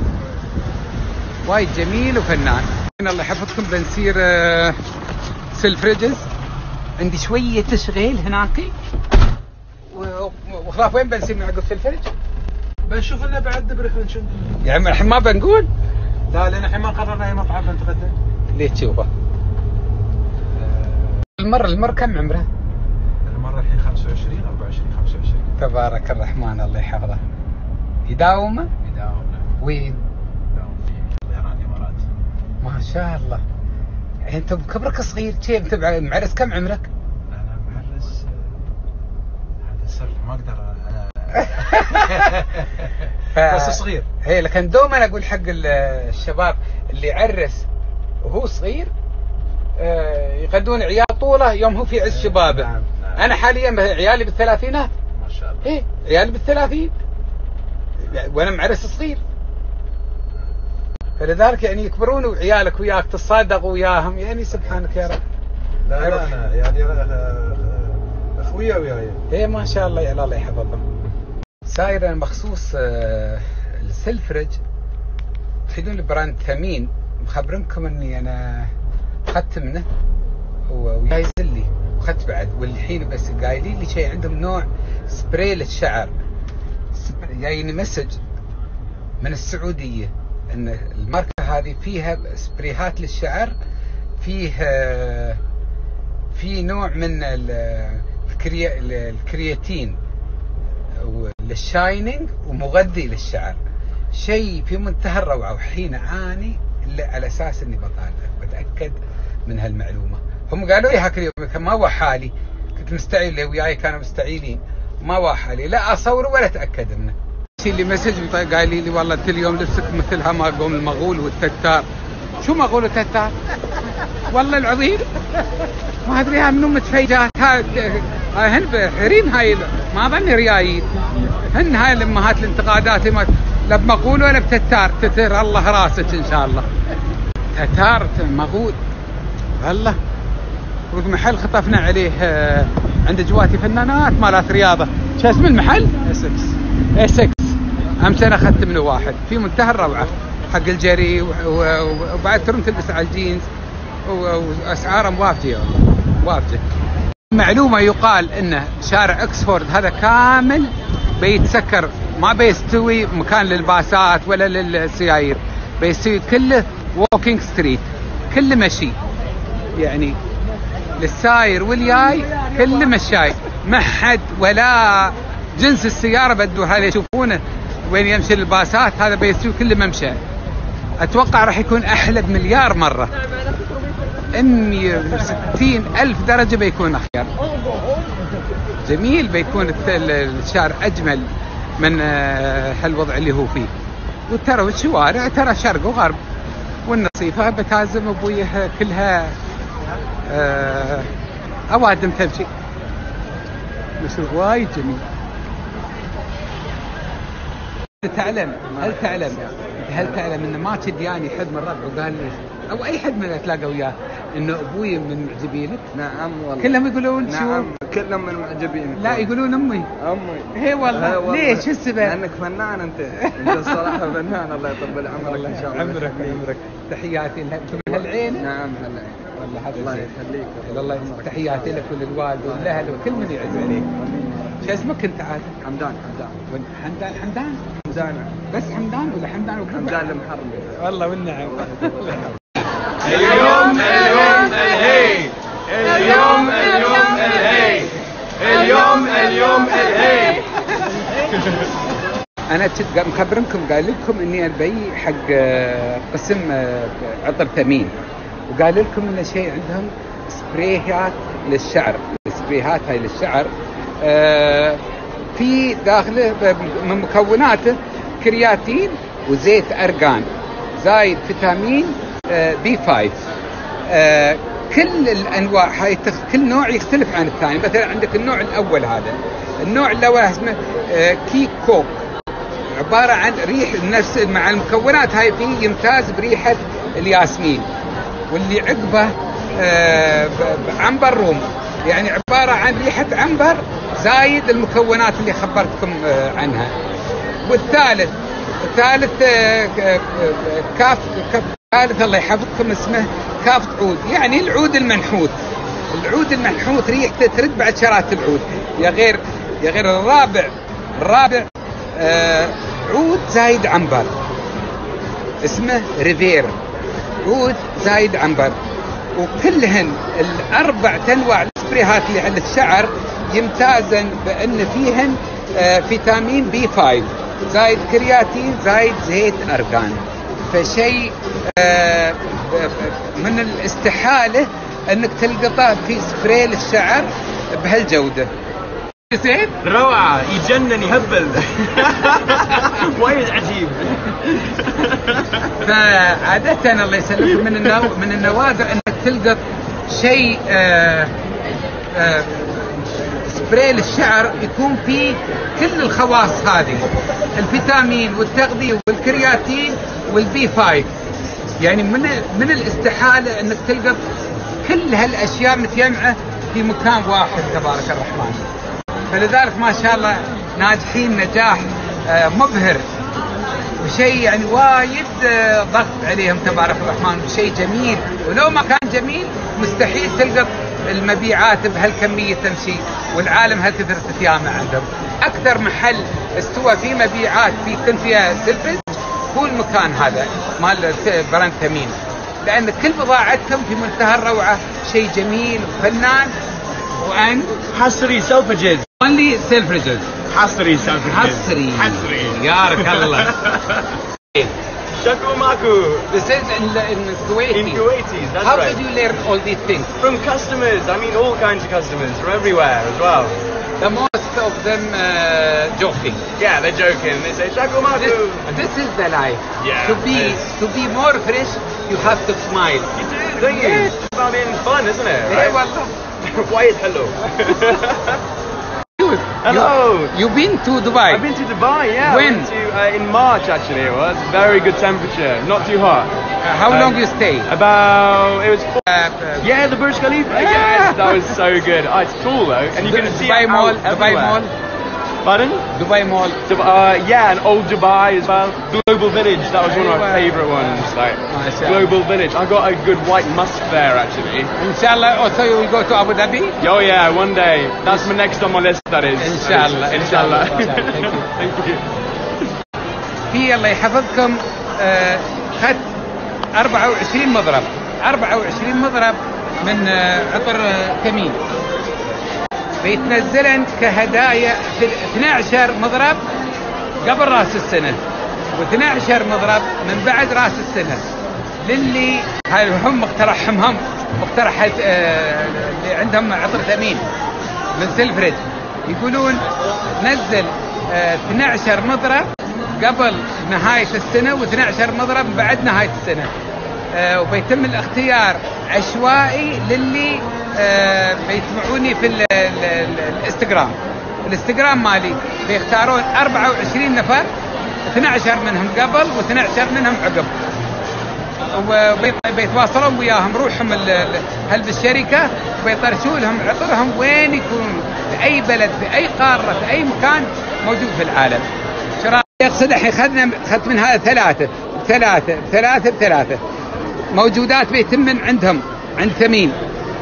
وايد جميل وفنان. الله يحفظكم. بنسير آه سيلفريدجز. عندي شوية تشغيل هناك وخلاف. وين بنسير من عقب سيلفريدج؟ بنشوف لنا بعد دبرك بنشوف. يا عم الحين ما بنقول. لا لان الحين ما قررنا اي مطعم بنتغدى. ليه تشوفه؟ المرة المرة كم عمره؟ المره الحين خمسة وعشرين أربعة وعشرين خمسة وعشرين. تبارك الرحمن الله يحفظه. يداومه؟ يداوم. وين؟ يداوم في الإيران الإمارات. ما شاء الله. انت بكبرك صغير كيف انت معرس كم عمرك؟ انا معرس هذا سر ما اقدر انا. ف... بس صغير. هي لكن دوما اقول حق الشباب اللي يعرس وهو صغير آه يقدون عيال طوله يوم هو في عز شبابه. نعم. نعم. انا حاليا عيالي بالثلاثينات. ما شاء الله. ايه عيالي بالثلاثين وانا معرس صغير. فلذلك يعني يكبرون وعيالك وياك تصادق وياهم يعني سبحانك يا رب. لا لا انا يعني اخويا وياي. ايه ما شاء الله يا الله يحفظهم. ساير مخصوص آه السيلفريدج تفيدون البراند ثمين. مخبرنكم اني انا اخذت منه ويايزل لي واخذت بعد. والحين بس قايلين لي شيء عندهم نوع سبراي للشعر. جايني مسج من السعوديه ان الماركه هذه فيها سبريهات للشعر. فيه في نوع من الكري... الكرياتين للشاينينج ومغذي للشعر. شيء في منتهى الروعه. وحين اعاني على اساس اني بطالع بتاكد من هالمعلومه. هم قالوا لي هاك اليوم ما هو حالي. كنت مستعيل لي وياي كانوا مستعيلين ما هو حالي لا اصور ولا اتاكد منه. شي اللي مسج قال لي والله انت اليوم لبسك مثلها ما قوم المغول والتتار. شو مغول وتتار؟ والله العظيم ما ادري ها منو متفيجات. ها هن بحريم هاي ما ظني ريايين. هن هاي الامهات الانتقادات لا بمغول ولا بتتار. تتر الله راسك ان شاء الله. تتار مغول والله. والمحل خطفنا عليه عند جواتي فنانات مالات رياضه. شو اسم المحل؟ اسكس. اسكس. امس انا اخذت منه واحد في منتهى الروعه حق الجري وبعد ترون تلبس على الجينز واسعاره موافجه موافجه. معلومه يقال انه شارع اكسفورد هذا كامل بيتسكر ما بيستوي مكان للباسات ولا للسيايير. بيستوي كله ووكينج ستريت كله مشي يعني للساير والجاي كله مشاي، ما حد ولا جنس السيارة بدو هذا يشوفونه وين يمشي الباصات، هذا بيسوي كله ممشى. أتوقع راح يكون أحلى بمليار مرة، مئة وستين ألف درجة بيكون أخير. جميل، بيكون الشارع أجمل من هالوضع اللي هو فيه. وترى الشوارع ترى شرق وغرب، والنصيفة بتازم أبويها كلها أوادم تمشي، بس وايد جميل. تعلم هل تعلم هل تعلم ان ما تدياني حد من ربع وقال لي او اي حد من تلاقى وياه انه ابوي من معجبينك؟ نعم والله كلهم يقولون نعم شو؟ كلهم من معجبينك. لا يقولون امي امي. هي والله, والله. ليش؟ شو السبب؟ لانك فنان انت انت الصراحه فنان. الله يطول عمرك ان شاء الله. عمرك عمرك. تحياتي لك من هالعين. نعم هالعين والله هذا الله يخليك. الله تحياتي لك وللوالد والاهل وكل من يعز عليك. شو اسمك انت عاد؟ حمدان. حمدان حمدان حمدان حمدان بس حمدان ولا حمدان وقبل؟ حمدان المحرمي. والله والنعم. اليوم اليوم الهي اليوم اليوم الهي اليوم اليوم الهي. انا كنت مخبركم قال لكم اني ابي حق قسم عطر ثمين، وقال لكم ان شيء عندهم سبريهات للشعر. السبريهات هاي للشعر آه في داخله من مكوناته كرياتين وزيت ارغان زايد فيتامين آه بي خمسة. آه كل الانواع هاي كل نوع يختلف عن الثاني. مثلا عندك النوع الاول، هذا النوع الاول اسمه آه كي كوك، عباره عن ريح نفس مع المكونات هاي فيه يمتاز بريحه الياسمين. واللي عقبه آه عنبر روم، يعني عباره عن ريحه عنبر زايد المكونات اللي خبرتكم آه عنها. والثالث الثالث آه كاف كاف ثالث الله يحفظكم اسمه كاف عود، يعني العود المنحوت. العود المنحوت ريحته ترد بعد شرات العود. يا غير يا غير الرابع الرابع آه عود زايد عنبر اسمه ريفير، عود زايد عنبر. وكلهن الاربع انواع السبريهات اللي على الشعر يمتازن بان فيهن آه فيتامين بي خمسة زايد كرياتين زايد زيت ارغان. فشيء آه من الاستحاله انك تلقطه في سبراي للشعر بهالجوده. زين روعه، يجنن يهبل. وايد عجيب. فعاده الله يسلمكم من النو... من النوادر انك تلقط شيء آه آه سبراي للشعر يكون فيه كل الخواص هذه، الفيتامين والتغذية والكرياتين والبي خمسة. يعني من من الاستحالة انك تلقط كل هالاشياء متجمعة في مكان واحد تبارك الرحمن. فلذلك ما شاء الله ناجحين نجاح مبهر، وشيء يعني وايد ضغط عليهم تبارك الرحمن، وشيء جميل. ولو ما كان جميل مستحيل تلقط المبيعات بهالكمية تمشي، والعالم هالكثرة الثيامة عندهم. أكثر محل استوى فيه مبيعات في كل فيها تلفز هو المكان هذا مال براند ثمين، لأن كل بضاعتهم في منتهى الروعة، شيء جميل وفنان. وأن حصري سلفجز only سلفجز حصري سلفجز حصري حصري يارك الله. Shaku Maku. This is in, in Kuwaiti. In Kuwaiti, that's How right. did you learn all these things? From customers, I mean all kinds of customers from everywhere as well. The most of them uh, joking. Yeah, they're joking. They say Shaku Maku. This, this is the life. Yeah. To be Yes. to be more fresh, you have to smile. You do, don't you? Yes. It's about being fun, isn't it? Hey, Right? wallah. Why is hello? Good. Hello. You, you've been to Dubai. I've been to Dubai, yeah. When? I went to, uh, in March actually it was. Very good temperature, not too hot. Uh, how Um, long you stay? About, it was, four, Uh, uh, yeah, the Burj Khalifa. Yeah. Yes, that was so good. Oh, it's cool though. And you can see Dubai it Mall. out Dubai everywhere. Mall. Pardon? Dubai Mall. Dub- uh, yeah, and old Dubai as well. Global Village, that was one of my Wow. favourite ones. Like Mashallah. Global Village, I got a good white musk there actually. Inshallah. Also, you will go to Abu Dhabi. Oh yeah, one day. That's my next on my list. That is. Inshallah. Inshallah. Inshallah. Thank you. Thank you. في الله يحفظكم آه، خد أربعة وعشرين مضرب أربعة وعشرين مضرب من عطر ثمين بيتنزلن كهدايا في اثني عشر مضرب قبل راس السنة واثني عشر مضرب من بعد راس السنة للي هم مقترحهم هم مقترحة اللي عندهم عطر ثمين من سيلفريد يقولون نزل اثني عشر مضرب قبل نهاية السنة واثني عشر مضرب بعد نهاية السنة. آه وبيتم الاختيار عشوائي للي آه بيتبعوني في ال ال ال الانستغرام الانستغرام مالي بيختارون أربعة وعشرين نفر اثني عشر منهم قبل واثني عشر منهم عقب وبيتواصلون وياهم روحهم هل بالشركة وبيطرشوا لهم عطرهم وين يكونون في أي بلد في أي قارة في أي مكان موجود في العالم. شراء يقصد الحين خدنا خدت من هذا ثلاثة ثلاثة ثلاثة ثلاثة موجودات بيتم من عندهم عند ثمين.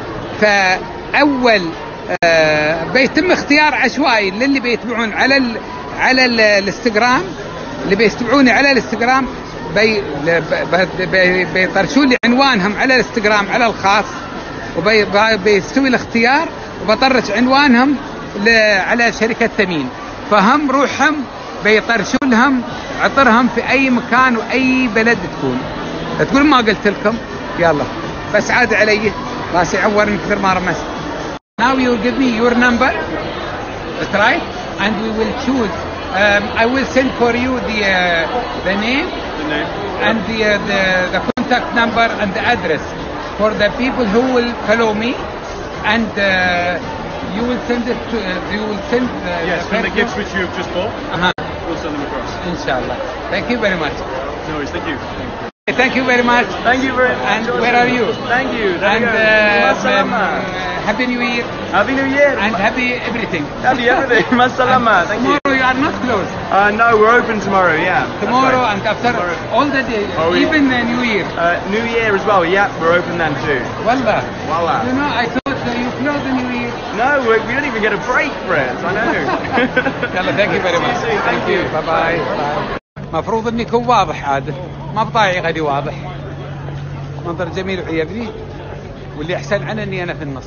فأول آه بيتم اختيار عشوائي للي بيتبعون على ال على الانستغرام اللي بيتبعوني على الانستغرام بي بي بيطرشوا لي عنوانهم على الانستغرام على الخاص وبيستوي الاختيار وبطرش عنوانهم على شركة ثمين فهم روحهم بيطرشوا لهم عطرهم في أي مكان وأي بلد تكون. تقول ما قلت لكم يلا بس عاد علي راسي عورني كثر ما رمست. Now you will give me your number, that's right, and we will choose. Um, I will send for you the uh, the name, the name. and the, uh, the the contact number and the address for the people who will follow me, and uh, you will send it to uh, you will send the, yes, the, and the gifts which you have just bought. Uh-huh. We'll send them across. Inshallah. Thank you very much. No worries. Thank you. Thank you very much. Thank you very much. And where are you? Thank you. There and you uh, um, uh, Happy New Year. Happy New Year. And happy everything. Happy everything. Masalama. Thank you. Tomorrow you are not closed. Uh, no, we're open tomorrow. Yeah. Tomorrow right. and after tomorrow. all the day, oh, even the New Year. Uh, New Year as well. Yeah, we're open then too. Wallah. Wallah. You know, I thought uh, you closed the New Year. No, we're, we don't even get a break for it. I know. Yalla, thank you very much. Thank, thank you. Bye bye. مفروض اني يكون واضح عاد ما بطايع غادي واضح. منظر جميل وعيبني واللي احسن عنه اني انا في النص.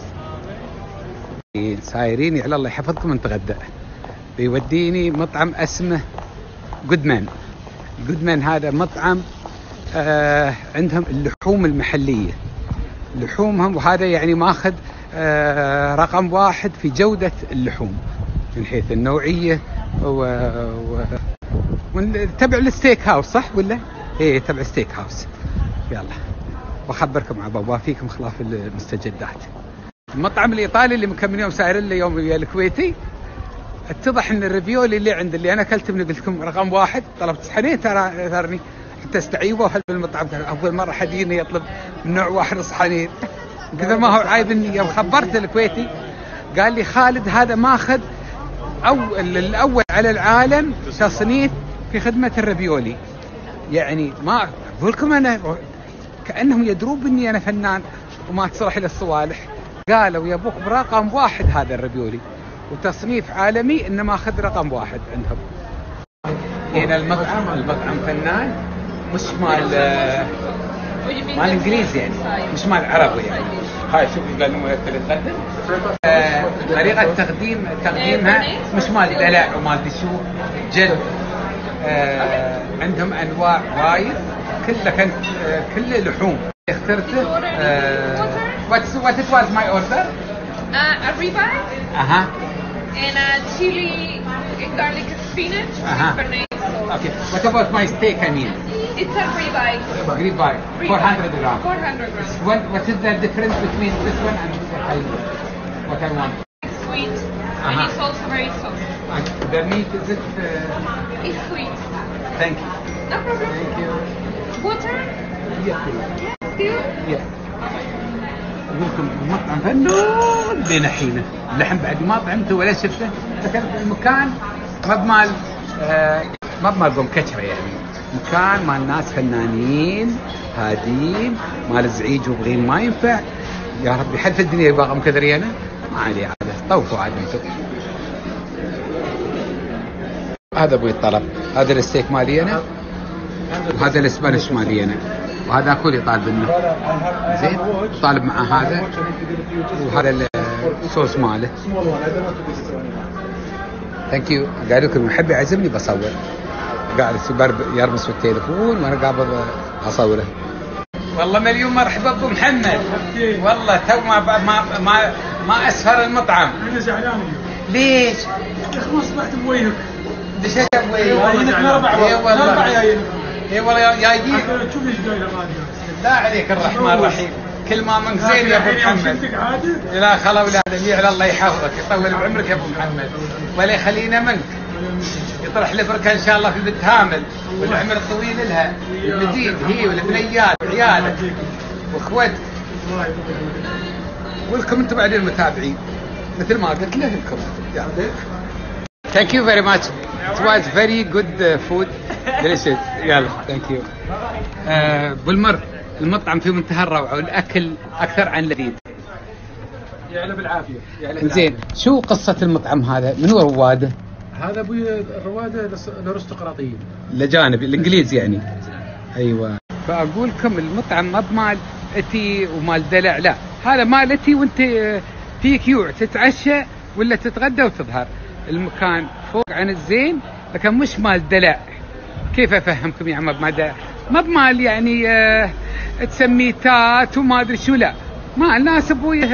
سايريني على الله يحفظكم نتغدى. بيوديني مطعم اسمه جودمان. جودمان هذا مطعم آه عندهم اللحوم المحلية. لحومهم وهذا يعني ماخذ آه رقم واحد في جودة اللحوم من حيث النوعية و, و... تبع الستيك هاوس صح ولا؟ ايه تبع ستيك هاوس. يلا بخبركم على بوافيكم خلاف المستجدات. المطعم الايطالي اللي مكمل يوم سائر له يوم ويا الكويتي اتضح ان الريفيولي اللي عند اللي انا اكلت منه قلت لكم رقم واحد طلبت صحنين ترى ثرني حتى استعيبه هل بالمطعم اول مره حد يجيني يطلب من نوع واحد صحنين كذا ما هو عايبني. يوم خبرت الكويتي قال لي خالد هذا ماخذ اول الاول على العالم تصنيف في خدمه الريفيولي. يعني ما اقول لكم انا كانهم يدرون اني انا فنان وما تصلح الى الصوالح. قالوا يبوك برقم واحد هذا الريفيولي وتصنيف عالمي انه ماخذ رقم واحد عندهم. هنا المطعم المطعم فنان مش مال مال انجليزي يعني مش مال عربي يعني. هاي شوف قال لهم تقدم آه طريقه تقديم تقديمها مش مال دلع ومال دشو جد. آه عندهم انواع وايد كلها كانت آه كله لحوم اخترته. آه what's what it was my order? Uh, a ribeye. Uh-huh. And a chili and garlic spinach. Uh-huh. With sauce. Okay. What about my steak? I mean. It's a ribeye. Ribeye. four hundred grams. four hundred grams. What what is the difference between this one and what I what I want? It's sweet. Uh-huh. And it's also very soft. And the meat is it? Uh... It's sweet. Thank you. No problem. Thank you. Water? Yes, please. Still? Yes. أقولكم المطعم فنون بين حينه اللحم بعد ما طعمته ولا شفته. لكن المكان ما بمال آه ما بمال قوم كشرة يعني مكان مال ناس فنانين هادين مال زعيج وبغين ما ينفع. يا ربي حلف الدنيا يبغى مكذري أنا ما علي عادة طوفوا عاد انتم. هذا ابوي الطلب. هذا الستيك مالي انا وهذا الاسبانيش مالي انا. وهذا اخوي اللي طالب منه زين، طالب معه هذا وهذا الصوص ماله. ثانك يو. قاعد لكم يحب يعزمني بصور، قاعد السبر يرمس في التليفون وانا قابض اصوره. والله مليون مرحبا ابو محمد، والله تو ما ما ما, ما اسفر المطعم. انا زعلان. ليش؟ يا اخي ما صبحت بوجهك. دشيت ابوي والله اربع اي والله اربع جايين. اي والله جايين. شوف ايش قايل الراجل. لا عليك الرحمن الرحيم، كل ما منك زين يا ابو محمد. لا خلا ولاد على الله يحفظك يطول بعمرك يا ابو محمد ولا يخلينا منك، يطرح البركه ان شاء الله في البنت هامل والعمر الطويل لها المزيد هي والبنيات وعيالك واخواتك ولكم انتم بعدين المتابعين مثل ما قلت لكم. Thank you very much. It was very good food. Delicious. يلا thank you. آه بالمر المطعم في منتهى الروعه والاكل اكثر عن لذيذ. يعلى بالعافيه. زين، شو قصه المطعم هذا؟ من هو رواده؟ هذا ابوي الرواده الارستقراطيين. الاجانب الانجليز يعني. ايوه. فاقول لكم المطعم ما بمال اتي ومال دلع، لا هذا مال اتي وانت في كيوع تتعشى ولا تتغدى وتظهر. المكان فوق عن الزين لكن مش مال دلع. كيف افهمكم يا عم؟ ما دلع ما بمال يعني اه تسميه تات وما ادري شو، لا ما الناس ابوي.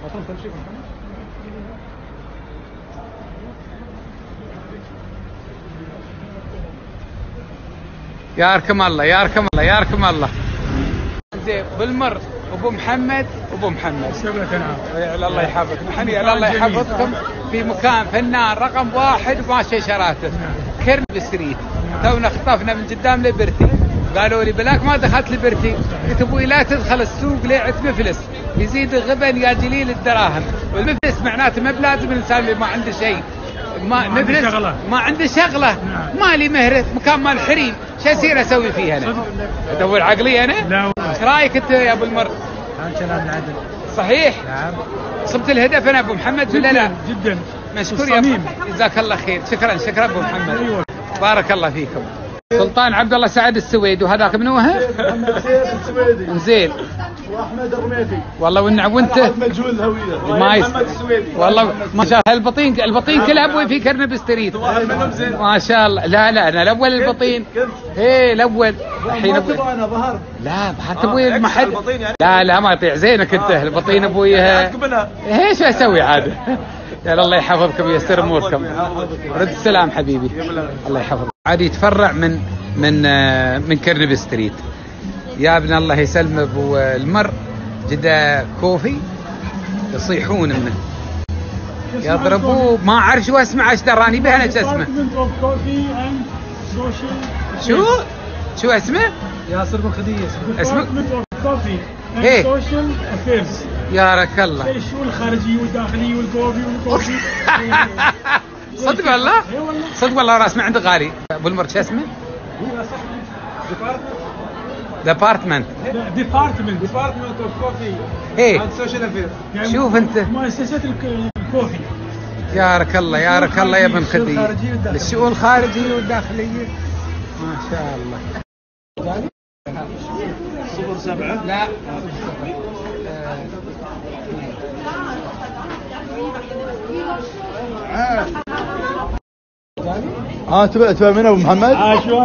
ياركم الله ياركم الله ياركم الله. زين بالمر ابو محمد ابو محمد على الله يحفظك محمد، على الله يحفظكم في مكان فنان رقم واحد وماشي شراته كرنب ستريت. تونا خطفنا من قدام ليبرتي، قالوا لي بلاك ما دخلت ليبرتي، قلت ابوي لا تدخل السوق ليعة مفلس يزيد الغبن يا جليل الدراهم. والمفلس معناته ما بلازم الانسان اللي ما عنده شيء، ما مفلس ما عنده شغله. مالي مهرة مكان مال حريم، شو اصير اسوي فيه انا؟ ادور عقلي انا؟ لا. ايش رايك انت يا ابو المر؟ كلام العدل صحيح؟ نعم. صبت الهدف انا ابو محمد ولا لا؟ جدا. مشكور يا ابو، جزاك الله خير. شكرا شكرا ابو محمد. أيوة. بارك الله فيكم. سلطان عبد الله سعد السويدي، وهذاك منو ها؟ محمد سيف السويدي. زين. واحمد الرميثي. والله والنعم وانت؟ مجهول الهويه. ما محمد السويدي. والله ما شاء الله البطين البطين كلها ابوي في كرنب ستريت. ما شاء الله. لا لا انا الاول البطين. ايه الاول. الحين ابوي انا ظهر. لا ظهرت ابوي المحل. لا لا ما يطيع زينك انت البطين ابوي. ايش اسوي عاد؟ يا الله يحفظكم وييسر اموركم. رد السلام حبيبي. الله يحفظك. عاد يتفرع من من من كرنب ستريت. يا ابن الله يسلم ابو المر جدا كوفي يصيحون منه يضربوه. ما اعرف شو اسمه، ايش دراني به انا شو اسمه. شو شو اسمه؟ ياسر بن خديجه اسمه كوفي ايه سوشيال افيرز. يا رك الله. الشؤون الخارجيه والداخليه والكوفي والكوفي. صدق والله؟ صدق والله راس ما عنده غالي. ابو المر شو اسمه؟ ديبارتمنت ديبارتمنت ديبارتمنت اوف كوفي ايه اند سوشيال افيرز. شوف انت مؤسسات الكوفي. يا رك الله يا رك الله يا ابن خديجه. الشؤون الخارجيه والداخليه ما شاء الله. صفر سبعة. لا اه تبع تبع من ابو محمد؟ اه شو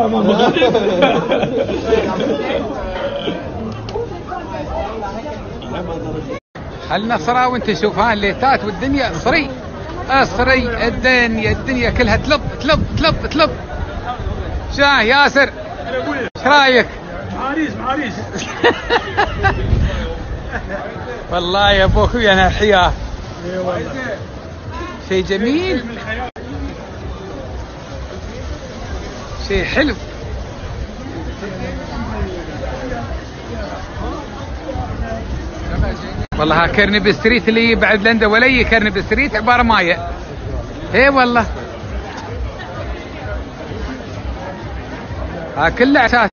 هالنصرة وانت شوف ها الليتات والدنيا صري اصري الدنيا الدنيا كلها تلب تلب تلب تلب. شاه ياسر ايش رايك؟ معاريس معاريس. والله يا ابو اخوي انا حياه شيء جميل شيء حلو. والله ها كرنب ستريت اللي بعد لندا ولي كرنب ستريت عباره مايه. اي والله ها كله اساس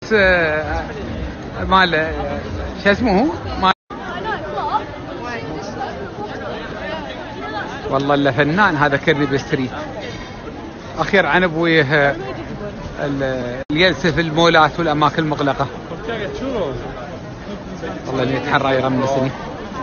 مال شو اسمه هو مال. والله الا فنان هذا كرنب ستريت. اخير عن ابويه اللي يلسف المولات والاماكن المغلقه. والله اللي يتحرى يغمسني.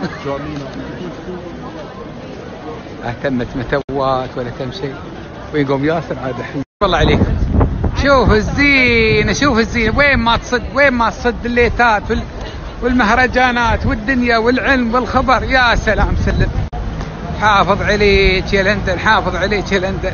اهتمت متوات ولا تم شيء ويقوم ياسر عاد الحين. والله عليك شوف الزين شوف الزين وين ما تصد وين ما تصد الليتات والمهرجانات والدنيا والعلم والخبر. يا سلام سلم. حافظ عليك يا لندن حافظ عليك يا لندن.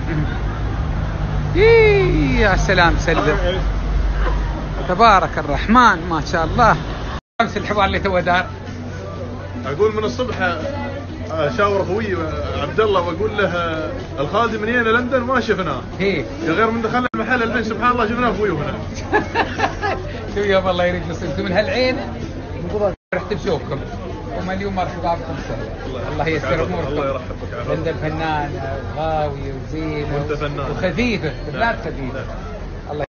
يا سلام سلم تبارك الرحمن ما شاء الله. امس الحوار اللي تو دار اقول من الصبح شاور اخوي عبد الله واقول له الخالدي من هنا لندن ما شفناه. هي غير من دخلنا المحل الحين سبحان الله شفناه في هنا. شو يا والله يريد انتم من هالعين رحت بشوفكم ومليون مرحبا بكم سهلا. الله ييسر اموركم. الله يرحبك. لندن فنان وغاوي وزينه وانت فنان وخفيفه بالذات خفيفه. الله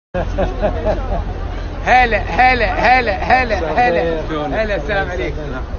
هلا هلا هلا هلا هلا هلا السلام عليكم.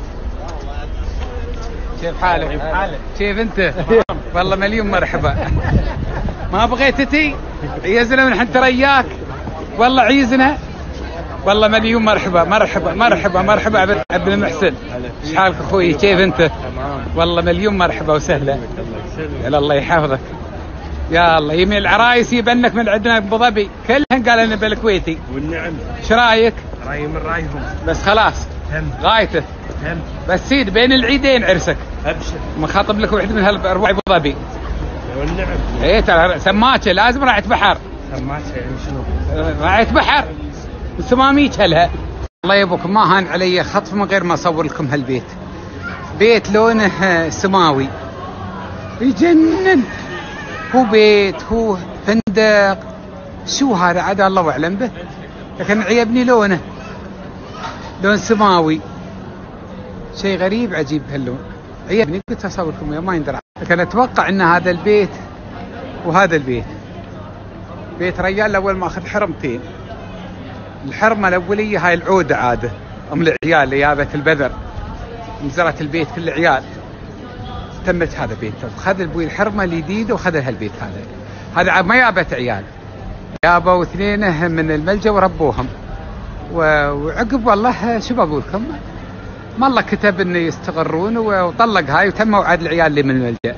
كيف حالك؟ كيف انت؟ والله مليون مرحبا. ما بغيت تتي؟ عيزنا من حتى رياك والله عيزنا والله مليون مرحبا مرحبا مرحبا مرحبا عبد المحسن. ايش حالك اخوي كيف انت؟ والله مليون مرحبا وسهلا. يا الله يحفظك. يا الله يمين العرايس يبنك من عندنا ابو ظبي كلهن قال انا بالكويتي. والنعم. ايش رايك؟ رايي من رايهم. بس خلاص هم. غايته هم. بس سيد بين العيدين عرسك. ابشر. مخاطب لك واحد من هالاربع ابو ظبي. والنعم. ايه ترى سماكه لازم راعي بحر. سماكه يعني شنو؟ راعي بحر وسماميك هلها. الله يبوك ما هان علي خطف من غير ما اصور لكم هالبيت. بيت لونه سماوي يجنن. هو بيت هو فندق شو هذا عاد الله اعلم به لكن عيبني لونه لون سماوي شيء غريب عجيب هاللون عيبني. قلت اصور لكم ما يندرى لكن اتوقع ان هذا البيت وهذا البيت بيت ريال الاول ماخذ حرمتين. الحرمه الاوليه هاي العوده عاده ام العيال اللي جابت البذر نزرت البيت كل عيال تمت هذا بيته. خذ ابوي الحرمه الجديده وخذ هالبيت هذا. هذا ما جابت عيال جابوا اثنين من الملجا وربوهم وعقب والله شو بقول لكم ما الله كتب انه يستقرون وطلق هاي وتم وعد العيال اللي من الملجا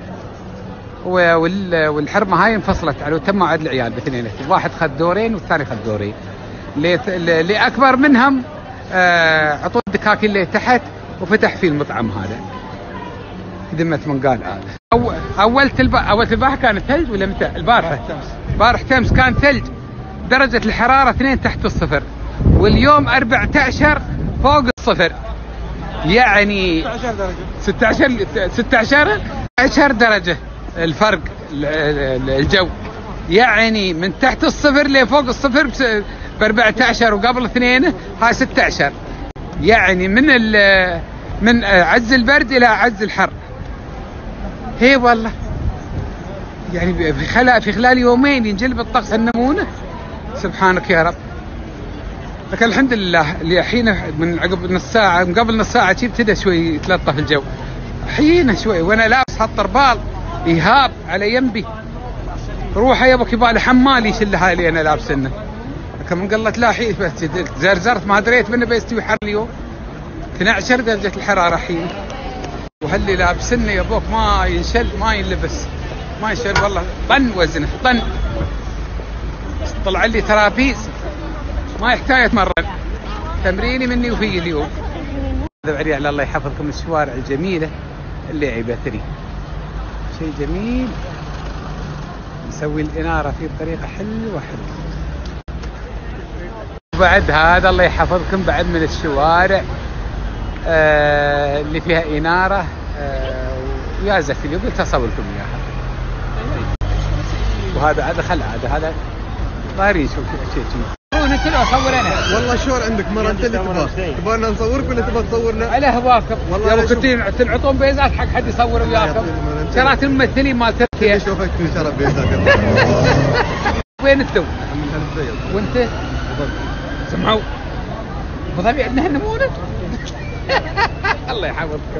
والحرمه هاي انفصلت عليه وتم وعد العيال باثنين. واحد خذ دورين والثاني خذ دورين. اللي اكبر منهم عطوا الدكاكين اللي تحت وفتح فيه المطعم هذا. خدمة من قال هذا. أو أول البا أول البارحة كانت ثلج ولا متى؟ البارحة. البارحة تمس كان ثلج. درجة الحرارة اثنين تحت الصفر. واليوم أربعة عشر فوق الصفر. يعني ستة عشر درجة. ستة عشر عشر درجة الفرق الجو. يعني من تحت الصفر لفوق الصفر ب أربعة عشر وقبل اثنين هاي ستة عشر. يعني من من عز البرد إلى عز الحر. هي والله يعني في خلال في خلال يومين ينجلب الطقس النمونه. سبحانك يا رب. لكن الحمد لله اللي الحين من عقب نص ساعه من قبل نص ساعه شي ابتدى شوي يتلطف الجو حينه شوي وانا لابس هالطربال ايهاب على ينبي. روح يا ابو كبالي حمال يشل هاي اللي انا لابسنه. لكن من قلت لا حين بس زرزرت ما دريت منه بيستوي حر اليوم. اثنتي عشرة درجه الحراره حين وهاللي لابسني يا ابوك ما ينشل ما ينلبس ما ينشل والله طن وزنه طن. طلع لي ترابيز ما يحتاج اتمرن تمريني مني وفي اليوم. هذا بعدي على الله يحفظكم الشوارع الجميله اللي عيبتني شيء جميل. نسوي الاناره في طريقه حلوه حلوه. وبعد هذا الله يحفظكم بعد من الشوارع آه اللي فيها إنارة آه ويا زكي قلت أصور لكم إياها. وهذا هذا خل هذا هذا ظاهري شوف شيء شيء. أنت لو أصور أنا. والله شور عندك مرة أنت اللي تبغى تبغانا نصورك ولا تبغى تصورنا؟ على هواكم. والله يا كنتين تنعطون بيزات حق حد يصور وياكم. ترى الممثلين مال تركيا. شوفك في شرف بيزات. وين أنتم؟ وأنت؟ سمعوا أبو ظبي عندنا هالنمونة. الله يحفظكم.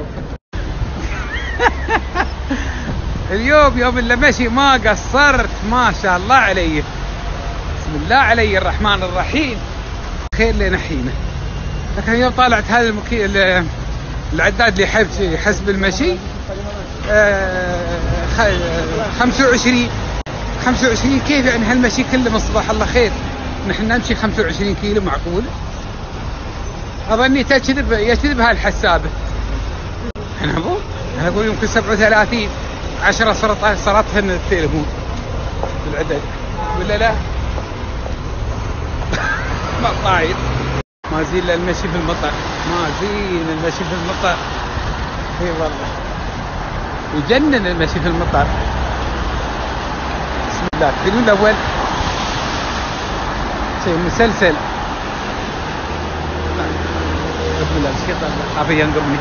اليوم يوم اللي مشي ما قصرت ما شاء الله علي. بسم الله علي الرحمن الرحيم. خير لنا حينه لكن يوم طالعت هذا المكي... العداد اللي يحسب يحسب المشي آه... خمسة وعشرين خمسة وعشرين كيف يعني هالمشي كله من صباح الله خير نحن نمشي خمسة وعشرين كيلو معقول؟ أظني تكذب يكذب هالحسابة. أنا أقول أنا أقول يمكن سبعة وثلاثين عشرة صارت صارتهن التليفون بالعدد ولا لا؟ ما طاير ما زين المشي في المطر ما زين المشي في المطر. اي والله يجنن المشي في المطر. بسم الله الفيلم الأول شيء مسلسل. بسم الله الشيطان أبي ينقبني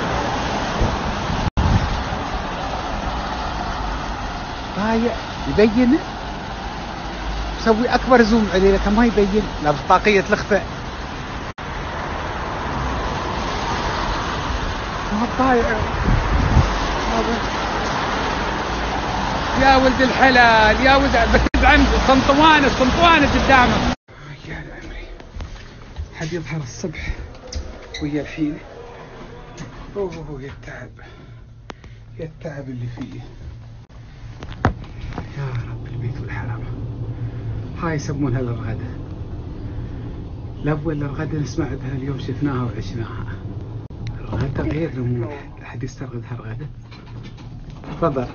ضايع يبين مسوي أكبر زوم عليه لكن ما يبين لا بطاقية الإخفاء ما ضايع. يا ولد الحلال يا ولد بس عند صنطوانة صنطوانة قدامك يا عمري حد يظهر الصبح ويا الحين. اوه يا التعب يا التعب اللي فيه يا رب البيت والحرام. هاي يسمونها الرغدة. الأول الرغدة نسمع بها اليوم شفناها وعشناها. الرغدة غير رموز. أحد يسترغدها الرغدة؟ تفضل.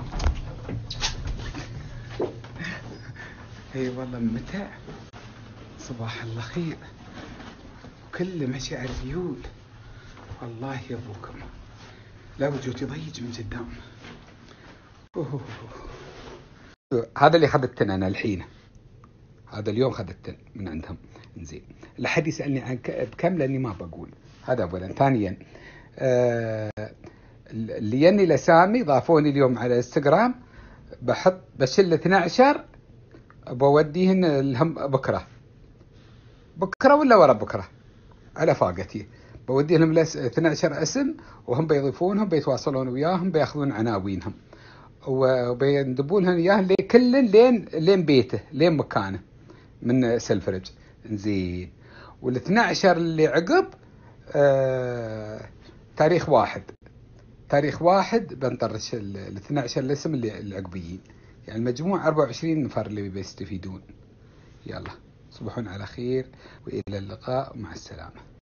اي والله متى صباح الله خير وكل مشي على الريول والله يا ابوكم لا وجود يضيج من قدام. أوه. هذا اللي خذتن انا الحين هذا اليوم خذتن من عندهم. زين لا حد يسالني عن بكم لاني ما بقول. هذا اولا. ثانيا آه اللي يني لسامي ضافوني اليوم على انستغرام بحط بشل اثني عشر بوديهن الهم بكره بكره ولا ورا بكره على فاقتي بوديهم اثني عشر اسم وهم بيضيفونهم بيتواصلون وياهم بياخذون عناوينهم وبيندبوا لهم اياهم لكل لين لين بيته لين مكانه من سلفرج. زين والاثني عشر اللي عقب آه تاريخ واحد تاريخ واحد بنطرش الاثني عشر الاسم اللي العقبيين يعني المجموع أربعة وعشرين نفر اللي بيستفيدون. يلا صبحون على خير وإلى اللقاء مع السلامة.